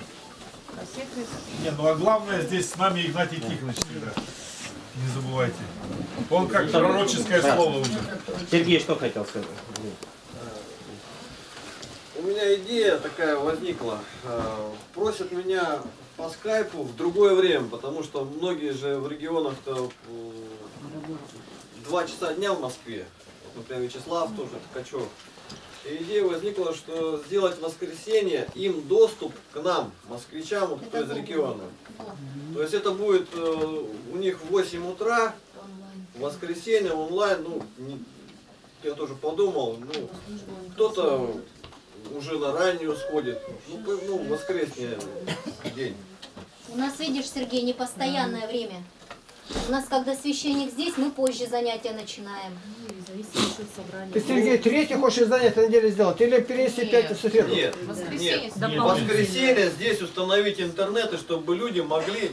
Не, ну а главное здесь с нами Игнатий Тихонович всегда. Не забывайте. Он как пророческое слово уже. Сергей что хотел сказать? У меня идея такая возникла. Просят меня по скайпу в другое время, потому что многие же в регионах-то два часа дня в Москве. Например, Вячеслав тоже, Ткачев. И идея возникла, что сделать в воскресенье им доступ к нам, москвичам, вот, кто из региона. То есть это будет э, у них в восемь утра, в воскресенье онлайн, ну, не, я тоже подумал, ну, кто-то уже на раннюю сходит, ну, ну, воскресный день. У нас, видишь, Сергей, не постоянное время. У нас, когда священник здесь, мы позже занятия начинаем. Ты, Сергей, третий хочешь занятие на неделе сделать? Или перенести пятницу, среду? Нет, нет. В воскресенье здесь установить интернет, и чтобы люди могли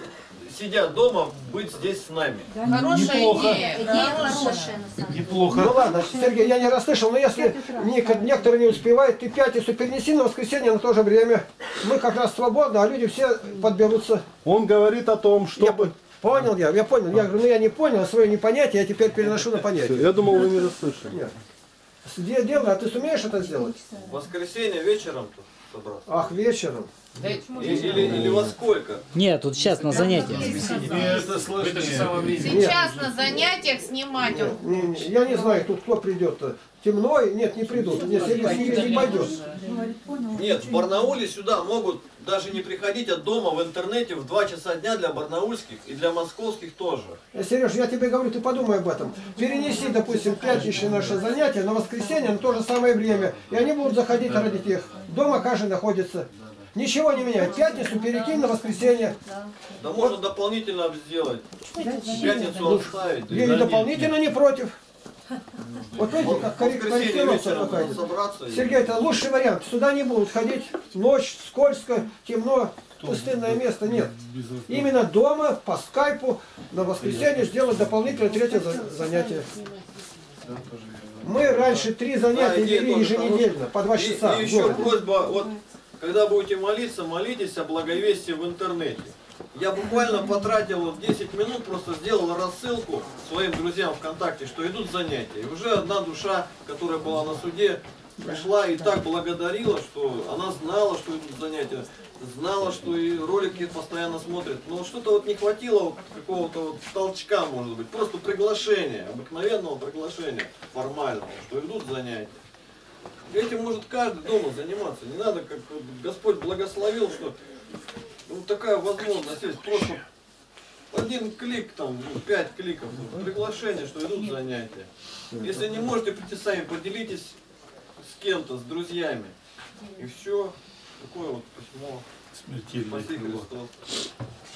сидя дома, быть здесь с нами. Хорошая Неплохо. идея. Идея хорошая, на самом деле. Неплохо. Ну ладно, Сергей, я не расслышал, но если не- некоторые не успевают, ты пятницу перенеси на воскресенье на то же время. Мы как раз свободны, а люди все подберутся. Он говорит о том, чтобы... Понял я, я понял. Я говорю, ну я не понял, свое непонятие, я теперь переношу на понятие. Я думал, вы не расслышали. Нет. Де- Делай, а ты сумеешь это сделать? В воскресенье вечером тут собраться. Ах, вечером. Или, или, или во сколько? Нет, тут сейчас на занятиях. Это сложнее. Сейчас на занятиях снимать. Нет, не- не, я не знаю, тут кто придет. Темно, и- нет, не придут. Нет, Сергей, Сергей не пойдет. Нет, в Барнауле сюда могут даже не приходить от дома в интернете в два часа дня для барнаульских и для московских тоже. Сереж, я тебе говорю, ты подумай об этом. Перенеси, допустим, пятничное наше занятие на воскресенье на то же самое время. И они будут заходить ради тех. Дома каждый находится. Ничего не меняет. Пятницу перекинь на воскресенье. Да можно дополнительно сделать. Пятницу оставить. Я и дополнительно не против. Вот видите, как корректироваться какая-то. Сергей, это лучший вариант. Сюда не будут ходить. Ночь, скользко, темно, пустынное место. Нет. Именно дома, по скайпу, на воскресенье сделать дополнительное третье занятие. Мы раньше три занятия вели еженедельно, по два часа. И, и еще просьба, вот, когда будете молиться, молитесь о благовестии в интернете. Я буквально потратил вот десять минут, просто сделал рассылку своим друзьям ВКонтакте, что идут занятия. И уже одна душа, которая была на суде, пришла и так благодарила, что она знала, что идут занятия, знала, что и ролики постоянно смотрит. Но вот что-то вот не хватило вот какого-то вот толчка, может быть, просто приглашения, обыкновенного приглашения формального, что идут занятия. Этим может каждый дома заниматься. Не надо, как Господь благословил, что вот такая возможность есть. Просто один клик, там, ну, пять кликов, ну, приглашение, что идут занятия. Если не можете прийти сами, поделитесь с кем-то, с друзьями. И все. Такое вот письмо. Смертельное. Спаси Христос.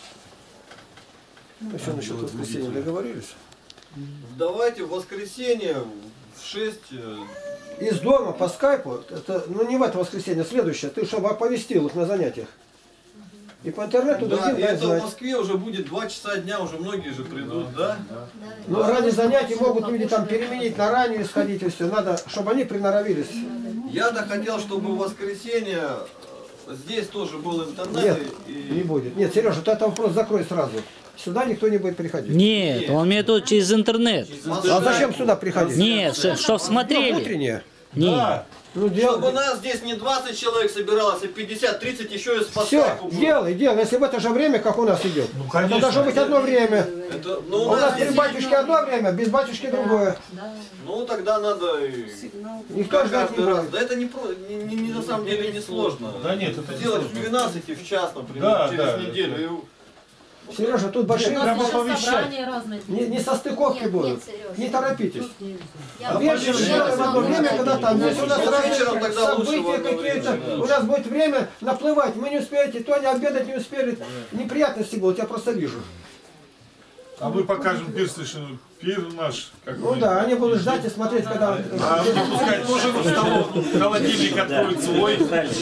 Ну что, насчет воскресенья договорились? Давайте в воскресенье в шесть... Из дома по скайпу, это, ну не в это воскресенье, следующее, ты чтобы оповестил их на занятиях. И по интернету Да, другим и дай это знать. в Москве уже будет два часа дня, уже многие же придут, да? Ну, ради занятий могут люди там переменить на раннюю сходить и все. Надо, чтобы они приноровились. Я-то хотел, чтобы в воскресенье здесь тоже был интернет. Нет, и... не будет. Нет, Сережа, ты этот вопрос закрой сразу. Сюда никто не будет приходить. Нет, он имеет тут через интернет. А зачем сюда приходить? Нет, чтоб смотрели. Утреннее. Нет. Ну, дел... Чтобы нас здесь не двадцать человек собиралось, а пятьдесят, тридцать еще и с по Все, скайпу было. делай, делай. Если в это же время, как у нас идет. Ну, конечно. Это должно быть одно время. Это, ну, А у у нас здесь- при батюшке одно время, без батюшки другое. Ну тогда надо и... Никто как ждать не каждый раз. будет. Да это не, про... не, не- не на самом деле не сложно. Да нет, это не Сделать сложно. в двенадцать и в час, например, Да, через да, неделю. Сережа, тут большие Прямо оповещать. Не, не состыковки Нет, будут. нет, Серёж. Не торопитесь. Я А вечером очень делаем в одно время, когда там. Здесь у нас Вот разные вечером тогда лучше в события одно время, какие-то. да. У нас будет время наплывать. Мы не успеете, то не обедать не успели. Неприятности будут, я просто вижу. А мы покажем пир, слышно, пир наш. Как Ну мы- да, они будут ждать и смотреть, когда... А мы пускай тоже в столовку, холодильник откроет свой.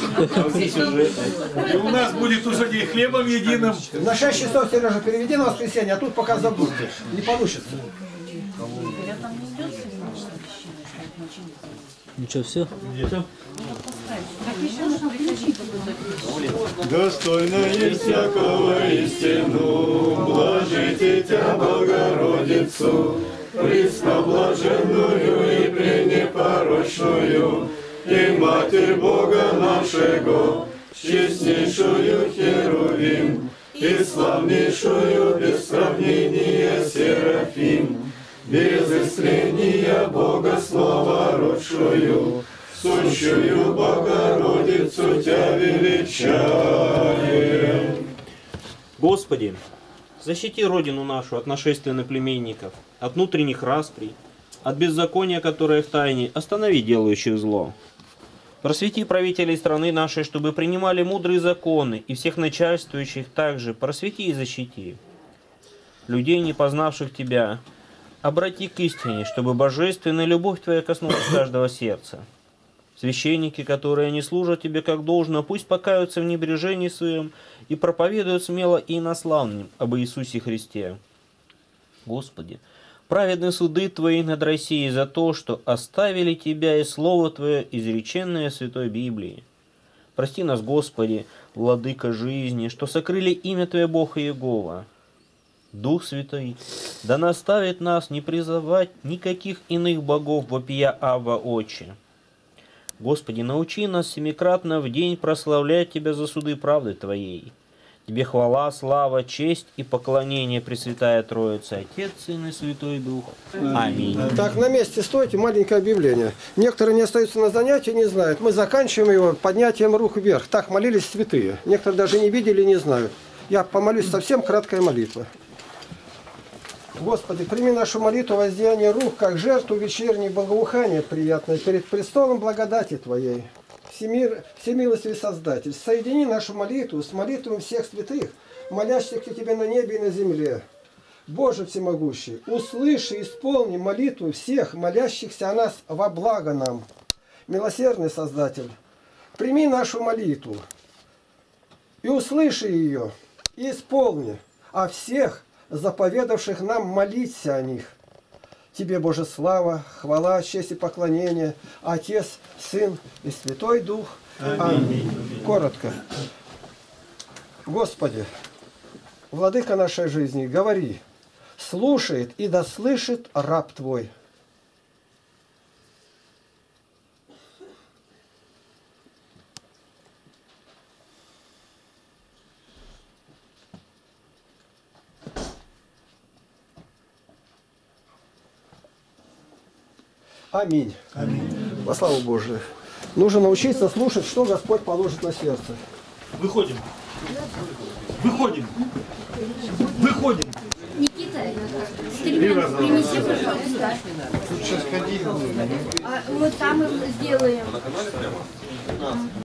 И у нас будет уже не хлебом единым. На шесть часов, Сережа, переведи на воскресенье, а тут пока забудьте. Не получится. Ну что, все? Достойная всякого истину, блажите Тя, Богородицу, пресноблаженную и пренепорочную, и Матерь Бога нашего, честнейшую Херувим, и славнейшую без сравнения Серафим, без истления Бога Слова родшую, сущую Богородицу Тя величаем. Господи, защити Родину нашу от нашествия наплеменников, от внутренних расприй, от беззакония, которое в тайне, останови делающих зло. Просвети правителей страны нашей, чтобы принимали мудрые законы, и всех начальствующих также просвети и защити. Людей, не познавших Тебя, обрати к истине, чтобы божественная любовь Твоя коснулась каждого сердца. Священники, которые не служат тебе как должно, пусть покаются в небрежении своем и проповедуют смело и инославным об Иисусе Христе. Господи, праведны суды Твои над Россией за то, что оставили Тебя и Слово Твое, изреченное в Святой Библии. Прости нас, Господи, Владыка жизни, что сокрыли имя Твое, Бог Иегова. Дух Святой, да наставит нас не призывать никаких иных богов, вопия Авва Отче. Господи, научи нас семикратно в день прославлять Тебя за суды правды Твоей. Тебе хвала, слава, честь и поклонение, Пресвятая Троица, Отец, Сын и Святой Дух. Аминь. Так, на месте стойте, маленькое объявление. Некоторые не остаются на занятии, не знают. Мы заканчиваем его поднятием рук вверх. Так молились святые. Некоторые даже не видели, не знают. Я помолюсь совсем краткая молитва. Господи, прими нашу молитву воздаяние рук, как жертву вечерней благоухания приятное перед престолом благодати Твоей. Всемир, всемилостивый Создатель, соедини нашу молитву с молитвами всех святых, молящихся Тебе на небе и на земле. Боже всемогущий, услыши и исполни молитву всех молящихся о нас во благо нам. Милосердный Создатель, прими нашу молитву и услыши ее, и исполни о всех, заповедавших нам молиться о них. Тебе, Боже, слава, хвала, честь и поклонение, Отец, Сын и Святой Дух. Аминь. Коротко. Господи, Владыка нашей жизни, говори, слушает и дослышит раб Твой. Аминь. Аминь. Во славу Божию. Нужно научиться слушать, что Господь положит на сердце. Выходим. Выходим. Выходим. Никита, стремянку принеси, пожалуйста. Сейчас ходить. А мы там сделаем.